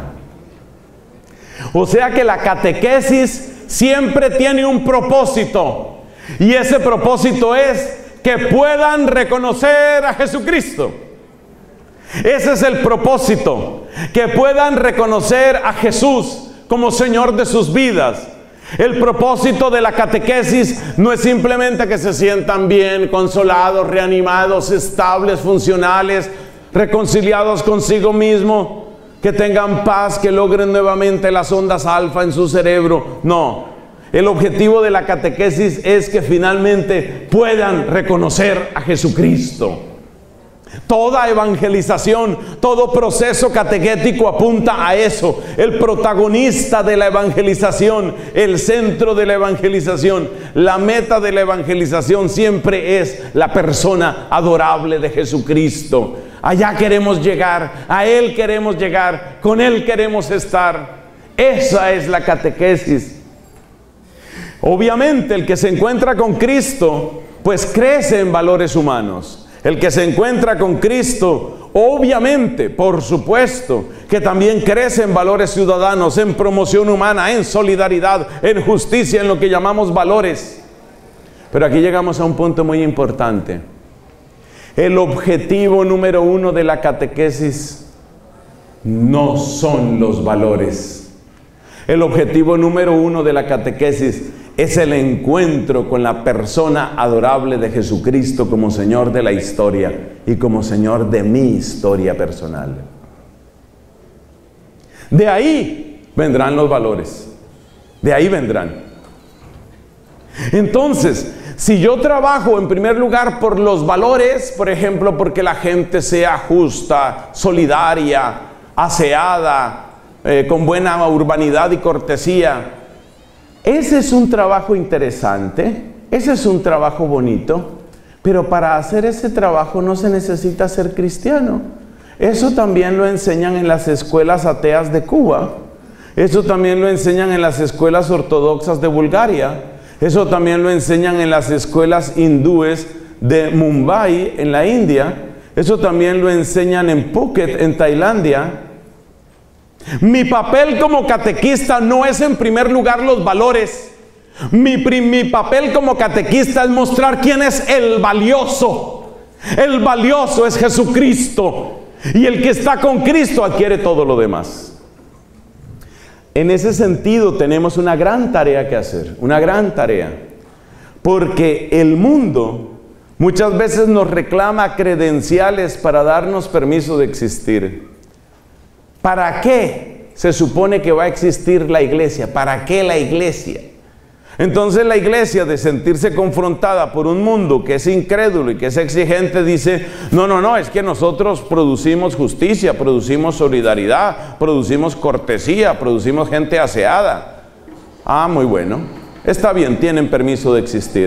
O sea que la catequesis siempre tiene un propósito, y ese propósito es que puedan reconocer a Jesucristo. Ese es el propósito, que puedan reconocer a Jesús como Señor de sus vidas. El propósito de la catequesis no es simplemente que se sientan bien, consolados, reanimados, estables, funcionales, reconciliados consigo mismo, que tengan paz, que logren nuevamente las ondas alfa en su cerebro. No, el objetivo de la catequesis es que finalmente puedan reconocer a Jesucristo. Toda evangelización, todo proceso catequético apunta a eso. El protagonista de la evangelización, el centro de la evangelización, la meta de la evangelización siempre es la persona adorable de Jesucristo. Allá queremos llegar, a Él queremos llegar, con Él queremos estar. Esa es la catequesis. Obviamente el que se encuentra con Cristo, pues crece en valores humanos. El que se encuentra con Cristo, obviamente, por supuesto, que también crece en valores ciudadanos, en promoción humana, en solidaridad, en justicia, en lo que llamamos valores. Pero aquí llegamos a un punto muy importante. El objetivo número uno de la catequesis no son los valores. El objetivo número uno de la catequesis es el encuentro con la persona adorable de Jesucristo como Señor de la historia y como Señor de mi historia personal. De ahí vendrán los valores. De ahí vendrán. Entonces, si yo trabajo en primer lugar por los valores, por ejemplo, porque la gente sea justa, solidaria, aseada, con buena urbanidad y cortesía, ese es un trabajo interesante, ese es un trabajo bonito, pero para hacer ese trabajo no se necesita ser cristiano. Eso también lo enseñan en las escuelas ateas de Cuba, eso también lo enseñan en las escuelas ortodoxas de Bulgaria, eso también lo enseñan en las escuelas hindúes de Mumbai, en la India, eso también lo enseñan en Phuket, en Tailandia. Mi papel como catequista no es en primer lugar los valores. Mi papel como catequista es mostrar quién es el valioso. El valioso es Jesucristo. Y el que está con Cristo adquiere todo lo demás. En ese sentido tenemos una gran tarea que hacer. Una gran tarea. Porque el mundo muchas veces nos reclama credenciales para darnos permiso de existir. ¿Para qué se supone que va a existir la iglesia? ¿Para qué la iglesia? Entonces la iglesia, de sentirse confrontada por un mundo que es incrédulo y que es exigente, dice, no, es que nosotros producimos justicia, producimos solidaridad, producimos cortesía, producimos gente aseada. Ah, muy bueno, está bien, tienen permiso de existir.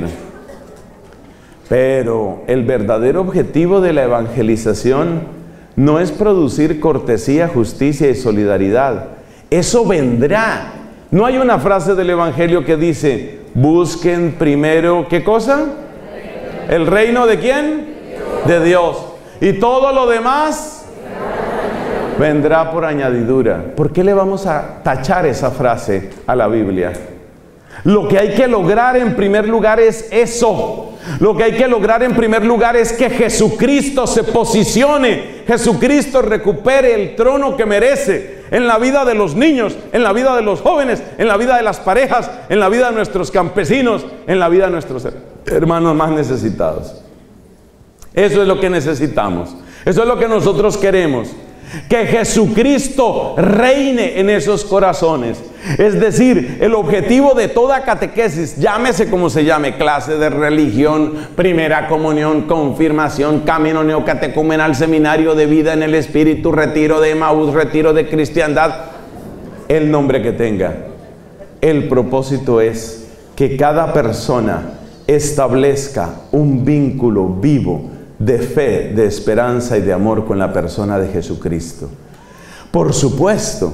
Pero el verdadero objetivo de la evangelización no es producir cortesía, justicia y solidaridad. Eso vendrá. No hay una frase del Evangelio que dice, busquen primero, ¿qué cosa? ¿El reino de quién? De Dios. Y todo lo demás vendrá por añadidura. ¿Por qué le vamos a tachar esa frase a la Biblia? Lo que hay que lograr en primer lugar es eso. Lo que hay que lograr en primer lugar es que Jesucristo se posicione, Jesucristo recupere el trono que merece en la vida de los niños, en la vida de los jóvenes, en la vida de las parejas, en la vida de nuestros campesinos, en la vida de nuestros hermanos más necesitados. Eso es lo que necesitamos, eso es lo que nosotros queremos. Que Jesucristo reine en esos corazones. Es decir, el objetivo de toda catequesis, llámese como se llame, clase de religión, primera comunión, confirmación, camino neocatecumenal, seminario de vida en el Espíritu, retiro de Emaús, retiro de cristiandad, el nombre que tenga. El propósito es que cada persona establezca un vínculo vivo de fe, de esperanza y de amor con la persona de Jesucristo. Por supuesto,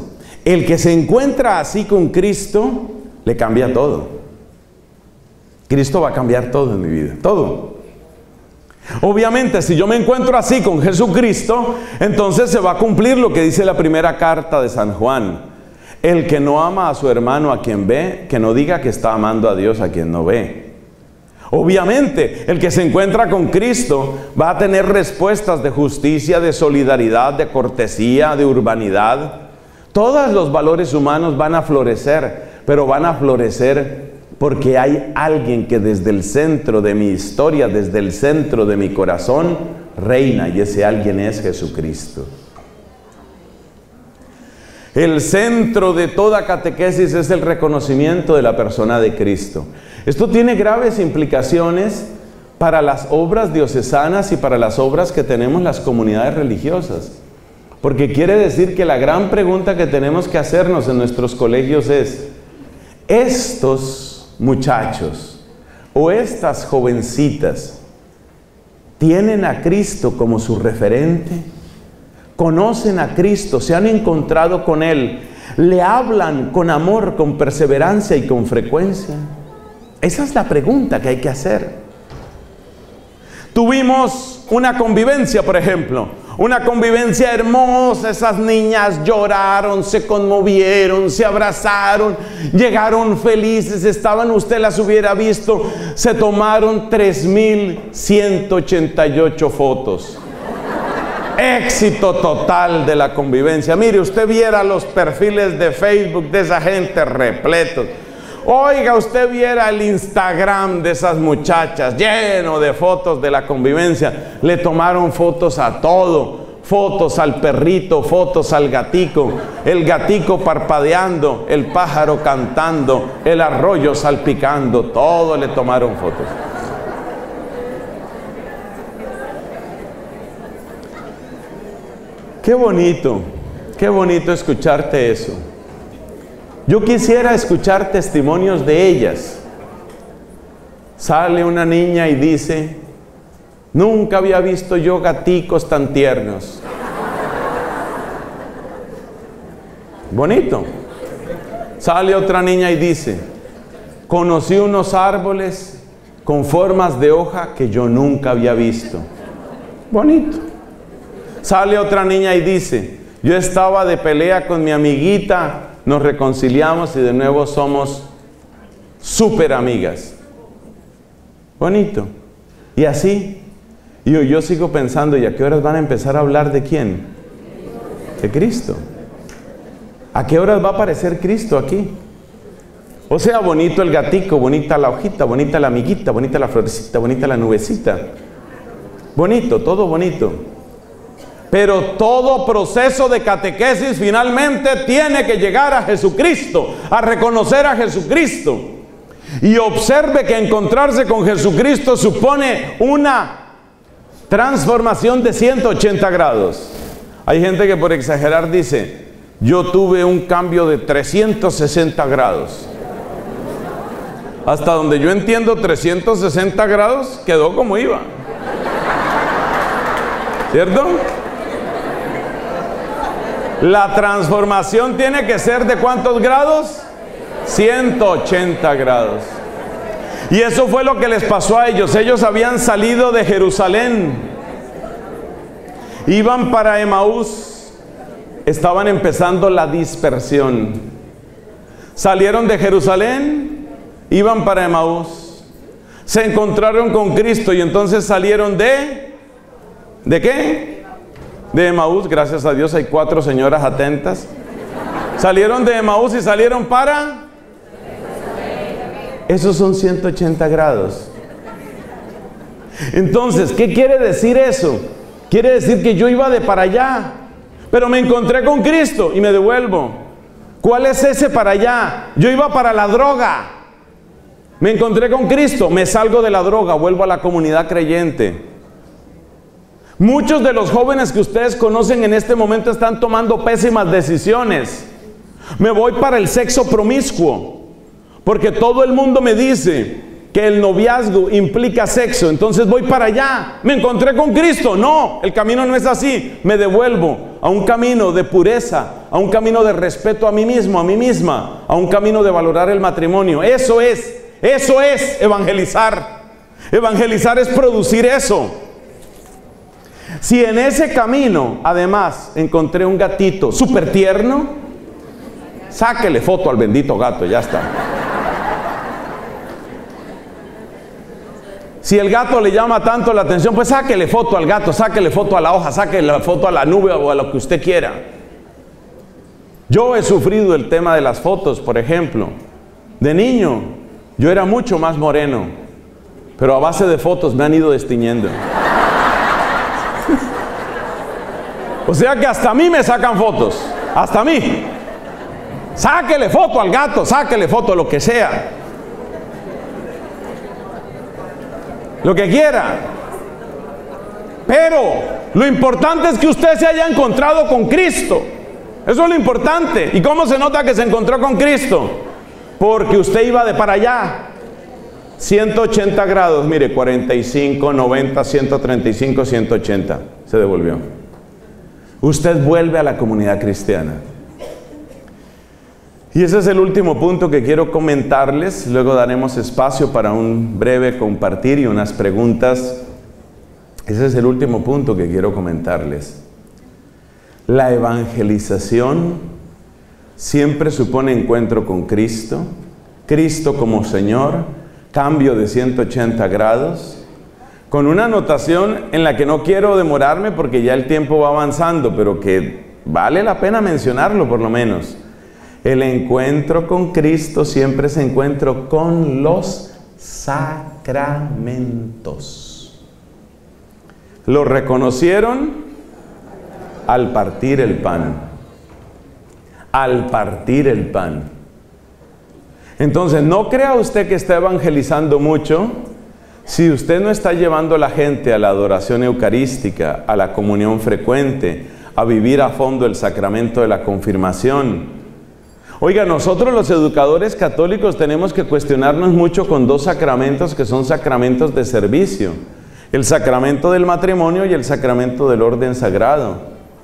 El que se encuentra así con Cristo, le cambia todo. Cristo va a cambiar todo en mi vida, todo. Obviamente, si yo me encuentro así con Jesucristo, entonces se va a cumplir lo que dice la primera carta de San Juan. El que no ama a su hermano a quien ve, que no diga que está amando a Dios a quien no ve. Obviamente, el que se encuentra con Cristo va a tener respuestas de justicia, de solidaridad, de cortesía, de urbanidad. Todos los valores humanos van a florecer, pero van a florecer porque hay alguien que desde el centro de mi historia, desde el centro de mi corazón, reina, y ese alguien es Jesucristo. El centro de toda catequesis es el reconocimiento de la persona de Cristo. Esto tiene graves implicaciones para las obras diocesanas y para las obras que tenemos las comunidades religiosas. Porque quiere decir que la gran pregunta que tenemos que hacernos en nuestros colegios es: ¿estos muchachos o estas jovencitas tienen a Cristo como su referente? ¿Conocen a Cristo? ¿Se han encontrado con Él? ¿Le hablan con amor, con perseverancia y con frecuencia? Esa es la pregunta que hay que hacer. Tuvimos una convivencia, por ejemplo, una convivencia hermosa. Esas niñas lloraron, se conmovieron, se abrazaron, llegaron felices, estaban, usted las hubiera visto, se tomaron 3.188 fotos. Éxito total de la convivencia. Mire, usted viera los perfiles de Facebook de esa gente repletos. Oiga, usted viera el Instagram de esas muchachas lleno de fotos de la convivencia. Le tomaron fotos a todo. Fotos al perrito, fotos al gatico. El gatico parpadeando, el pájaro cantando, el arroyo salpicando. Todo le tomaron fotos. Qué bonito escucharte eso. Yo quisiera escuchar testimonios de ellas. Sale una niña y dice: nunca había visto yo gaticos tan tiernos. Bonito. Sale otra niña y dice: conocí unos árboles con formas de hoja que yo nunca había visto. Bonito. Sale otra niña y dice: yo estaba de pelea con mi amiguita, nos reconciliamos y de nuevo somos súper amigas. Bonito. Y así, yo sigo pensando, ¿y a qué horas van a empezar a hablar de quién? De Cristo. ¿A qué horas va a aparecer Cristo aquí? O sea, bonito el gatico, bonita la hojita, bonita la amiguita, bonita la florecita, bonita la nubecita. Bonito, todo bonito. Pero todo proceso de catequesis finalmente tiene que llegar a Jesucristo, a reconocer a Jesucristo. Y observe que encontrarse con Jesucristo supone una transformación de 180 grados. Hay gente que por exagerar dice: yo tuve un cambio de 360 grados. Hasta donde yo entiendo, 360 grados quedó como iba. ¿Cierto? La transformación tiene que ser ¿de cuántos grados? 180 grados. Y eso fue lo que les pasó a ellos. Ellos habían salido de Jerusalén, iban para Emaús, estaban empezando la dispersión. Salieron de Jerusalén, iban para Emaús, se encontraron con Cristo y entonces salieron ¿de qué? De Emaús. Gracias a Dios hay 4 señoras atentas. Salieron de Emaús y salieron para... Esos son 180 grados. Entonces, ¿qué quiere decir eso? Quiere decir que yo iba de para allá, pero me encontré con Cristo y me devuelvo. ¿Cuál es ese para allá? Yo iba para la droga. Me encontré con Cristo, me salgo de la droga, vuelvo a la comunidad creyente. Muchos de los jóvenes que ustedes conocen en este momento están tomando pésimas decisiones. Me voy para el sexo promiscuo, porque todo el mundo me dice que el noviazgo implica sexo, entonces voy para allá. Me encontré con Cristo. No, el camino no es así. Me devuelvo a un camino de pureza, a un camino de respeto a mí mismo, a mí misma, a un camino de valorar el matrimonio. Eso es evangelizar. Evangelizar es producir eso. Si en ese camino, además, encontré un gatito súper tierno, sáquele foto al bendito gato, ya está. Si el gato le llama tanto la atención, pues sáquele foto al gato, sáquele foto a la hoja, sáquele foto a la nube o a lo que usted quiera. Yo he sufrido el tema de las fotos, por ejemplo. De niño, yo era mucho más moreno, pero a base de fotos me han ido destiñendo. O sea que hasta a mí me sacan fotos, hasta a mí. Sáquele foto al gato, sáquele foto a lo que sea. Lo que quiera. Pero lo importante es que usted se haya encontrado con Cristo. Eso es lo importante. ¿Y cómo se nota que se encontró con Cristo? Porque usted iba de para allá. 180 grados, mire, 45, 90, 135, 180. Se devolvió. Usted vuelve a la comunidad cristiana. Y ese es el último punto que quiero comentarles. Luego daremos espacio para un breve compartir y unas preguntas. Ese es el último punto que quiero comentarles. La evangelización siempre supone encuentro con Cristo, Cristo como Señor, cambio de 180 grados, con una anotación en la que no quiero demorarme porque ya el tiempo va avanzando, pero que vale la pena mencionarlo por lo menos. El encuentro con Cristo siempre es encuentro con los sacramentos. Lo reconocieron al partir el pan. Al partir el pan. Entonces, no crea usted que está evangelizando mucho si usted no está llevando a la gente a la adoración eucarística, a la comunión frecuente, a vivir a fondo el sacramento de la confirmación. Oiga, nosotros los educadores católicos tenemos que cuestionarnos mucho con dos sacramentos que son sacramentos de servicio. El sacramento del matrimonio y el sacramento del orden sagrado.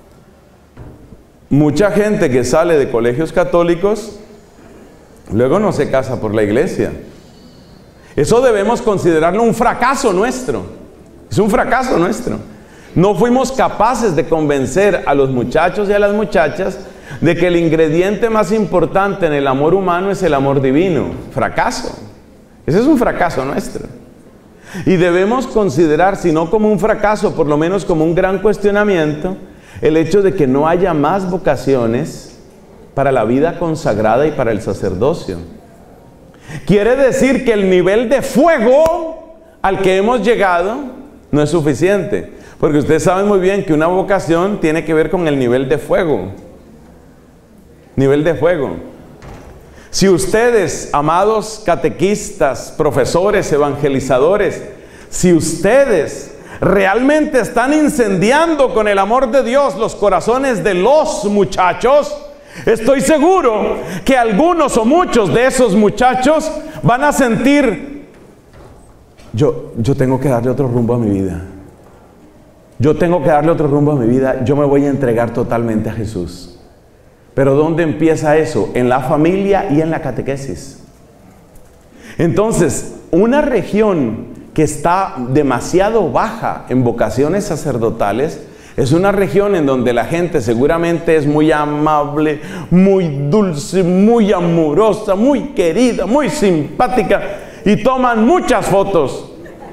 Mucha gente que sale de colegios católicos luego no se casa por la iglesia. Eso debemos considerarlo un fracaso nuestro. Es un fracaso nuestro. No fuimos capaces de convencer a los muchachos y a las muchachas de que el ingrediente más importante en el amor humano es el amor divino. Fracaso. Ese es un fracaso nuestro. Y debemos considerar, si no como un fracaso, por lo menos como un gran cuestionamiento, el hecho de que no haya más vocaciones para la vida consagrada y para el sacerdocio. Quiere decir que el nivel de fuego al que hemos llegado no es suficiente. Porque ustedes saben muy bien que una vocación tiene que ver con el nivel de fuego. Nivel de fuego. Si ustedes, amados catequistas, profesores, evangelizadores, si ustedes realmente están incendiando con el amor de Dios los corazones de los muchachos, estoy seguro que algunos o muchos de esos muchachos van a sentir, yo tengo que darle otro rumbo a mi vida. Yo tengo que darle otro rumbo a mi vida. Yo me voy a entregar totalmente a Jesús. Pero ¿dónde empieza eso? En la familia y en la catequesis. Entonces, una región que está demasiado baja en vocaciones sacerdotales es una región en donde la gente seguramente es muy amable, muy dulce, muy amorosa, muy querida, muy simpática y toman muchas fotos.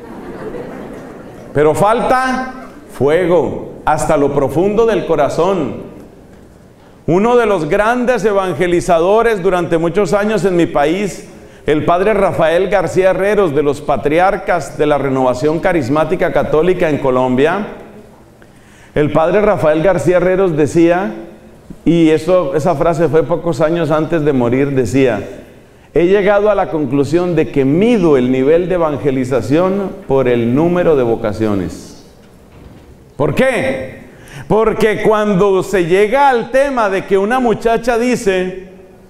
Pero falta fuego hasta lo profundo del corazón. Uno de los grandes evangelizadores durante muchos años en mi país, el padre Rafael García Herreros, de los patriarcas de la Renovación Carismática Católica en Colombia, el padre Rafael García Herreros decía, y esa frase fue pocos años antes de morir, decía: he llegado a la conclusión de que mido el nivel de evangelización por el número de vocaciones. ¿Por qué? Porque cuando se llega al tema de que una muchacha dice: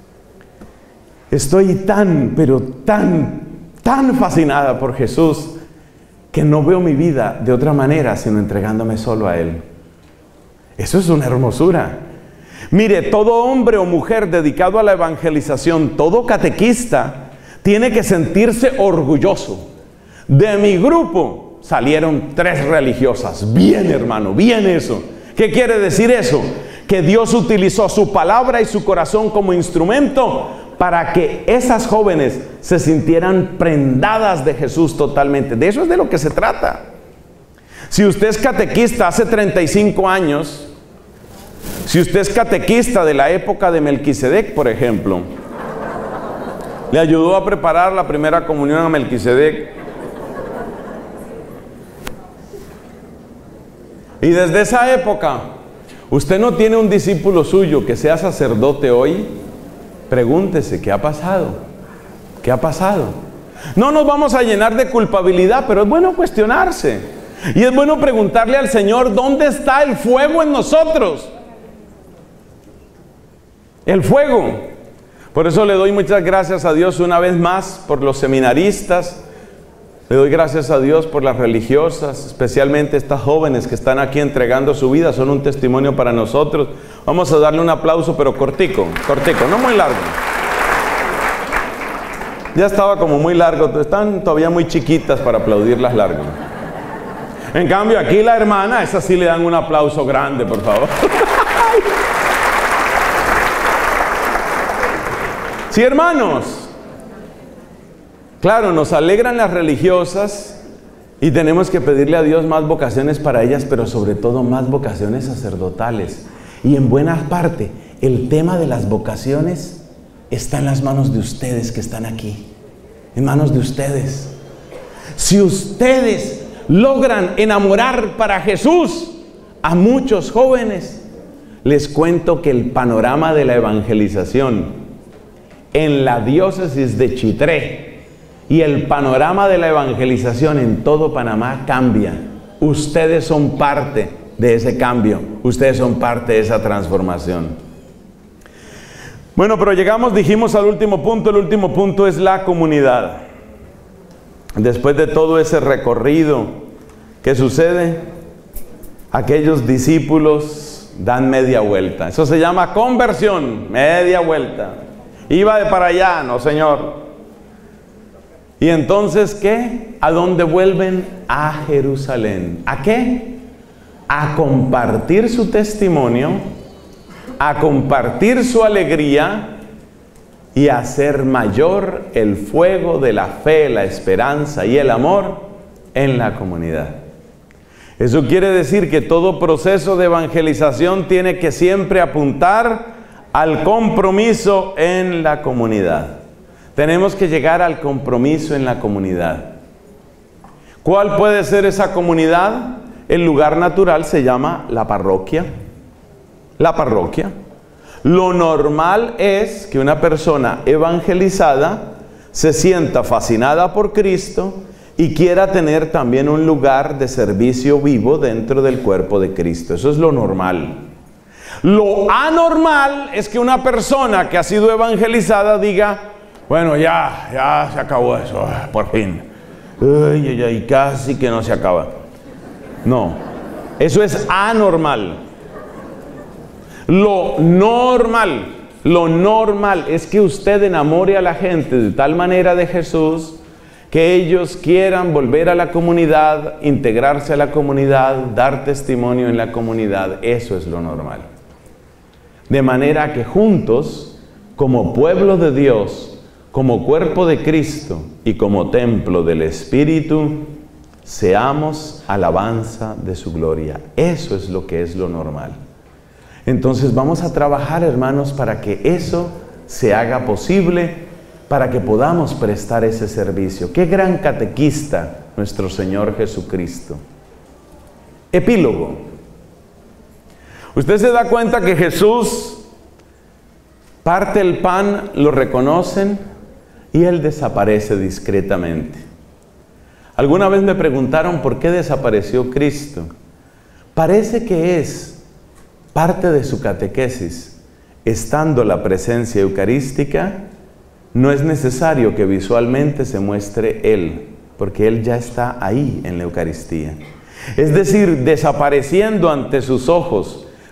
estoy pero tan fascinada por Jesús que no veo mi vida de otra manera sino entregándome solo a Él. Eso es una hermosura. Mire, todo hombre o mujer dedicado a la evangelización, todo catequista, tiene que sentirse orgulloso. De mi grupo salieron 3 religiosas. Bien, hermano, bien eso. ¿Qué quiere decir eso? Que Dios utilizó su palabra y su corazón como instrumento para que esas jóvenes se sintieran prendadas de Jesús totalmente. De eso es de lo que se trata. Si usted es catequista hace 35 años, si usted es catequista de la época de Melquisedec, por ejemplo, le ayudó a preparar la primera comunión a Melquisedec, y desde esa época usted no tiene un discípulo suyo que sea sacerdote hoy, pregúntese, ¿qué ha pasado? ¿Qué ha pasado? No nos vamos a llenar de culpabilidad, pero es bueno cuestionarse. Y es bueno preguntarle al Señor, ¿dónde está el fuego en nosotros? El fuego. Por eso le doy muchas gracias a Dios una vez más por los seminaristas. Le doy gracias a Dios por las religiosas, especialmente estas jóvenes que están aquí entregando su vida. Son un testimonio para nosotros. Vamos a darle un aplauso, pero cortico, no muy largo. Ya estaba como muy largo. Están todavía muy chiquitas para aplaudirlas largo. En cambio, aquí la hermana, esa sí le dan un aplauso grande, por favor. Sí, hermanos. Claro, nos alegran las religiosas y tenemos que pedirle a Dios más vocaciones para ellas, pero sobre todo más vocaciones sacerdotales. Y en buena parte, el tema de las vocaciones está en las manos de ustedes que están aquí. En manos de ustedes. Si ustedes logran enamorar para Jesús a muchos jóvenes, les cuento que el panorama de la evangelización en la diócesis de Chitré y el panorama de la evangelización en todo Panamá cambia. Ustedes son parte de ese cambio, ustedes son parte de esa transformación. Bueno, pero dijimos al último punto. El último punto es la comunidad. Después de todo ese recorrido, ¿qué sucede? Aquellos discípulos dan media vuelta. Eso se llama conversión, media vuelta. Iba de para allá, no señor. Y entonces, ¿qué? ¿A dónde vuelven? A Jerusalén. ¿A qué? A compartir su testimonio, a compartir su alegría y a hacer mayor el fuego de la fe, la esperanza y el amor en la comunidad. Eso quiere decir que todo proceso de evangelización tiene que siempre apuntar al compromiso en la comunidad. Tenemos que llegar al compromiso en la comunidad. ¿Cuál puede ser esa comunidad? El lugar natural se llama la parroquia. La parroquia. Lo normal es que una persona evangelizada se sienta fascinada por Cristo y quiera tener también un lugar de servicio vivo dentro del cuerpo de Cristo. Eso es lo normal. Lo anormal es que una persona que ha sido evangelizada diga, bueno, ya se acabó eso, por fin. Ay, casi que no se acaba. No, eso es anormal. Lo normal es que usted enamore a la gente de tal manera de Jesús que ellos quieran volver a la comunidad, integrarse a la comunidad, dar testimonio en la comunidad. Eso es lo normal. De manera que juntos, como pueblo de Dios, como cuerpo de Cristo y como templo del Espíritu, seamos alabanza de su gloria. Eso es lo que es lo normal. Entonces vamos a trabajar, hermanos, para que eso se haga posible, para que podamos prestar ese servicio. ¡Qué gran catequista nuestro Señor Jesucristo! Epílogo. Usted se da cuenta que Jesús parte el pan, lo reconocen y Él desaparece discretamente. Alguna vez me preguntaron por qué desapareció Cristo. Parece que es parte de su catequesis. Estando la presencia eucarística, no es necesario que visualmente se muestre Él, porque Él ya está ahí en la Eucaristía. Es decir, desapareciendo ante sus ojos,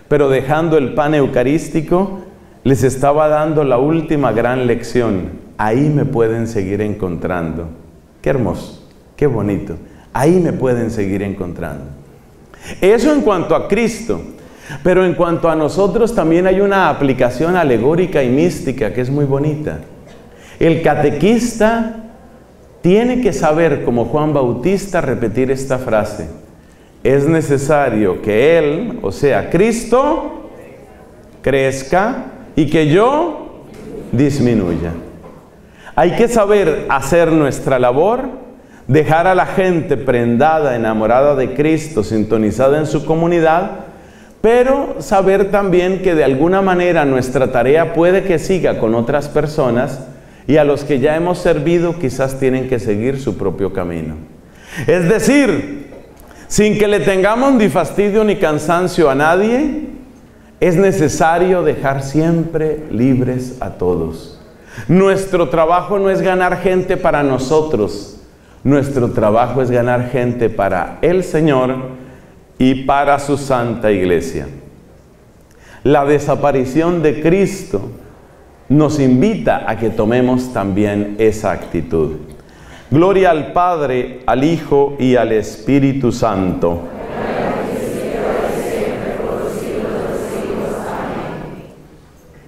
pero dejando el pan eucarístico, les estaba dando la última gran lección. Ahí me pueden seguir encontrando. Qué hermoso, qué bonito. Ahí me pueden seguir encontrando. Eso en cuanto a Cristo. Pero en cuanto a nosotros también hay una aplicación alegórica y mística que es muy bonita. El catequista tiene que saber, como Juan Bautista, repetir esta frase. Es necesario que Él, o sea, Cristo, crezca y que yo disminuya. Hay que saber hacer nuestra labor, dejar a la gente prendada, enamorada de Cristo, sintonizada en su comunidad, pero saber también que de alguna manera nuestra tarea puede que siga con otras personas y a los que ya hemos servido quizás tienen que seguir su propio camino. Es decir, sin que le tengamos ni fastidio ni cansancio a nadie, es necesario dejar siempre libres a todos. Nuestro trabajo no es ganar gente para nosotros, nuestro trabajo es ganar gente para el Señor y para su Santa Iglesia. La desaparición de Cristo nos invita a que tomemos también esa actitud. Gloria al Padre, al Hijo y al Espíritu Santo.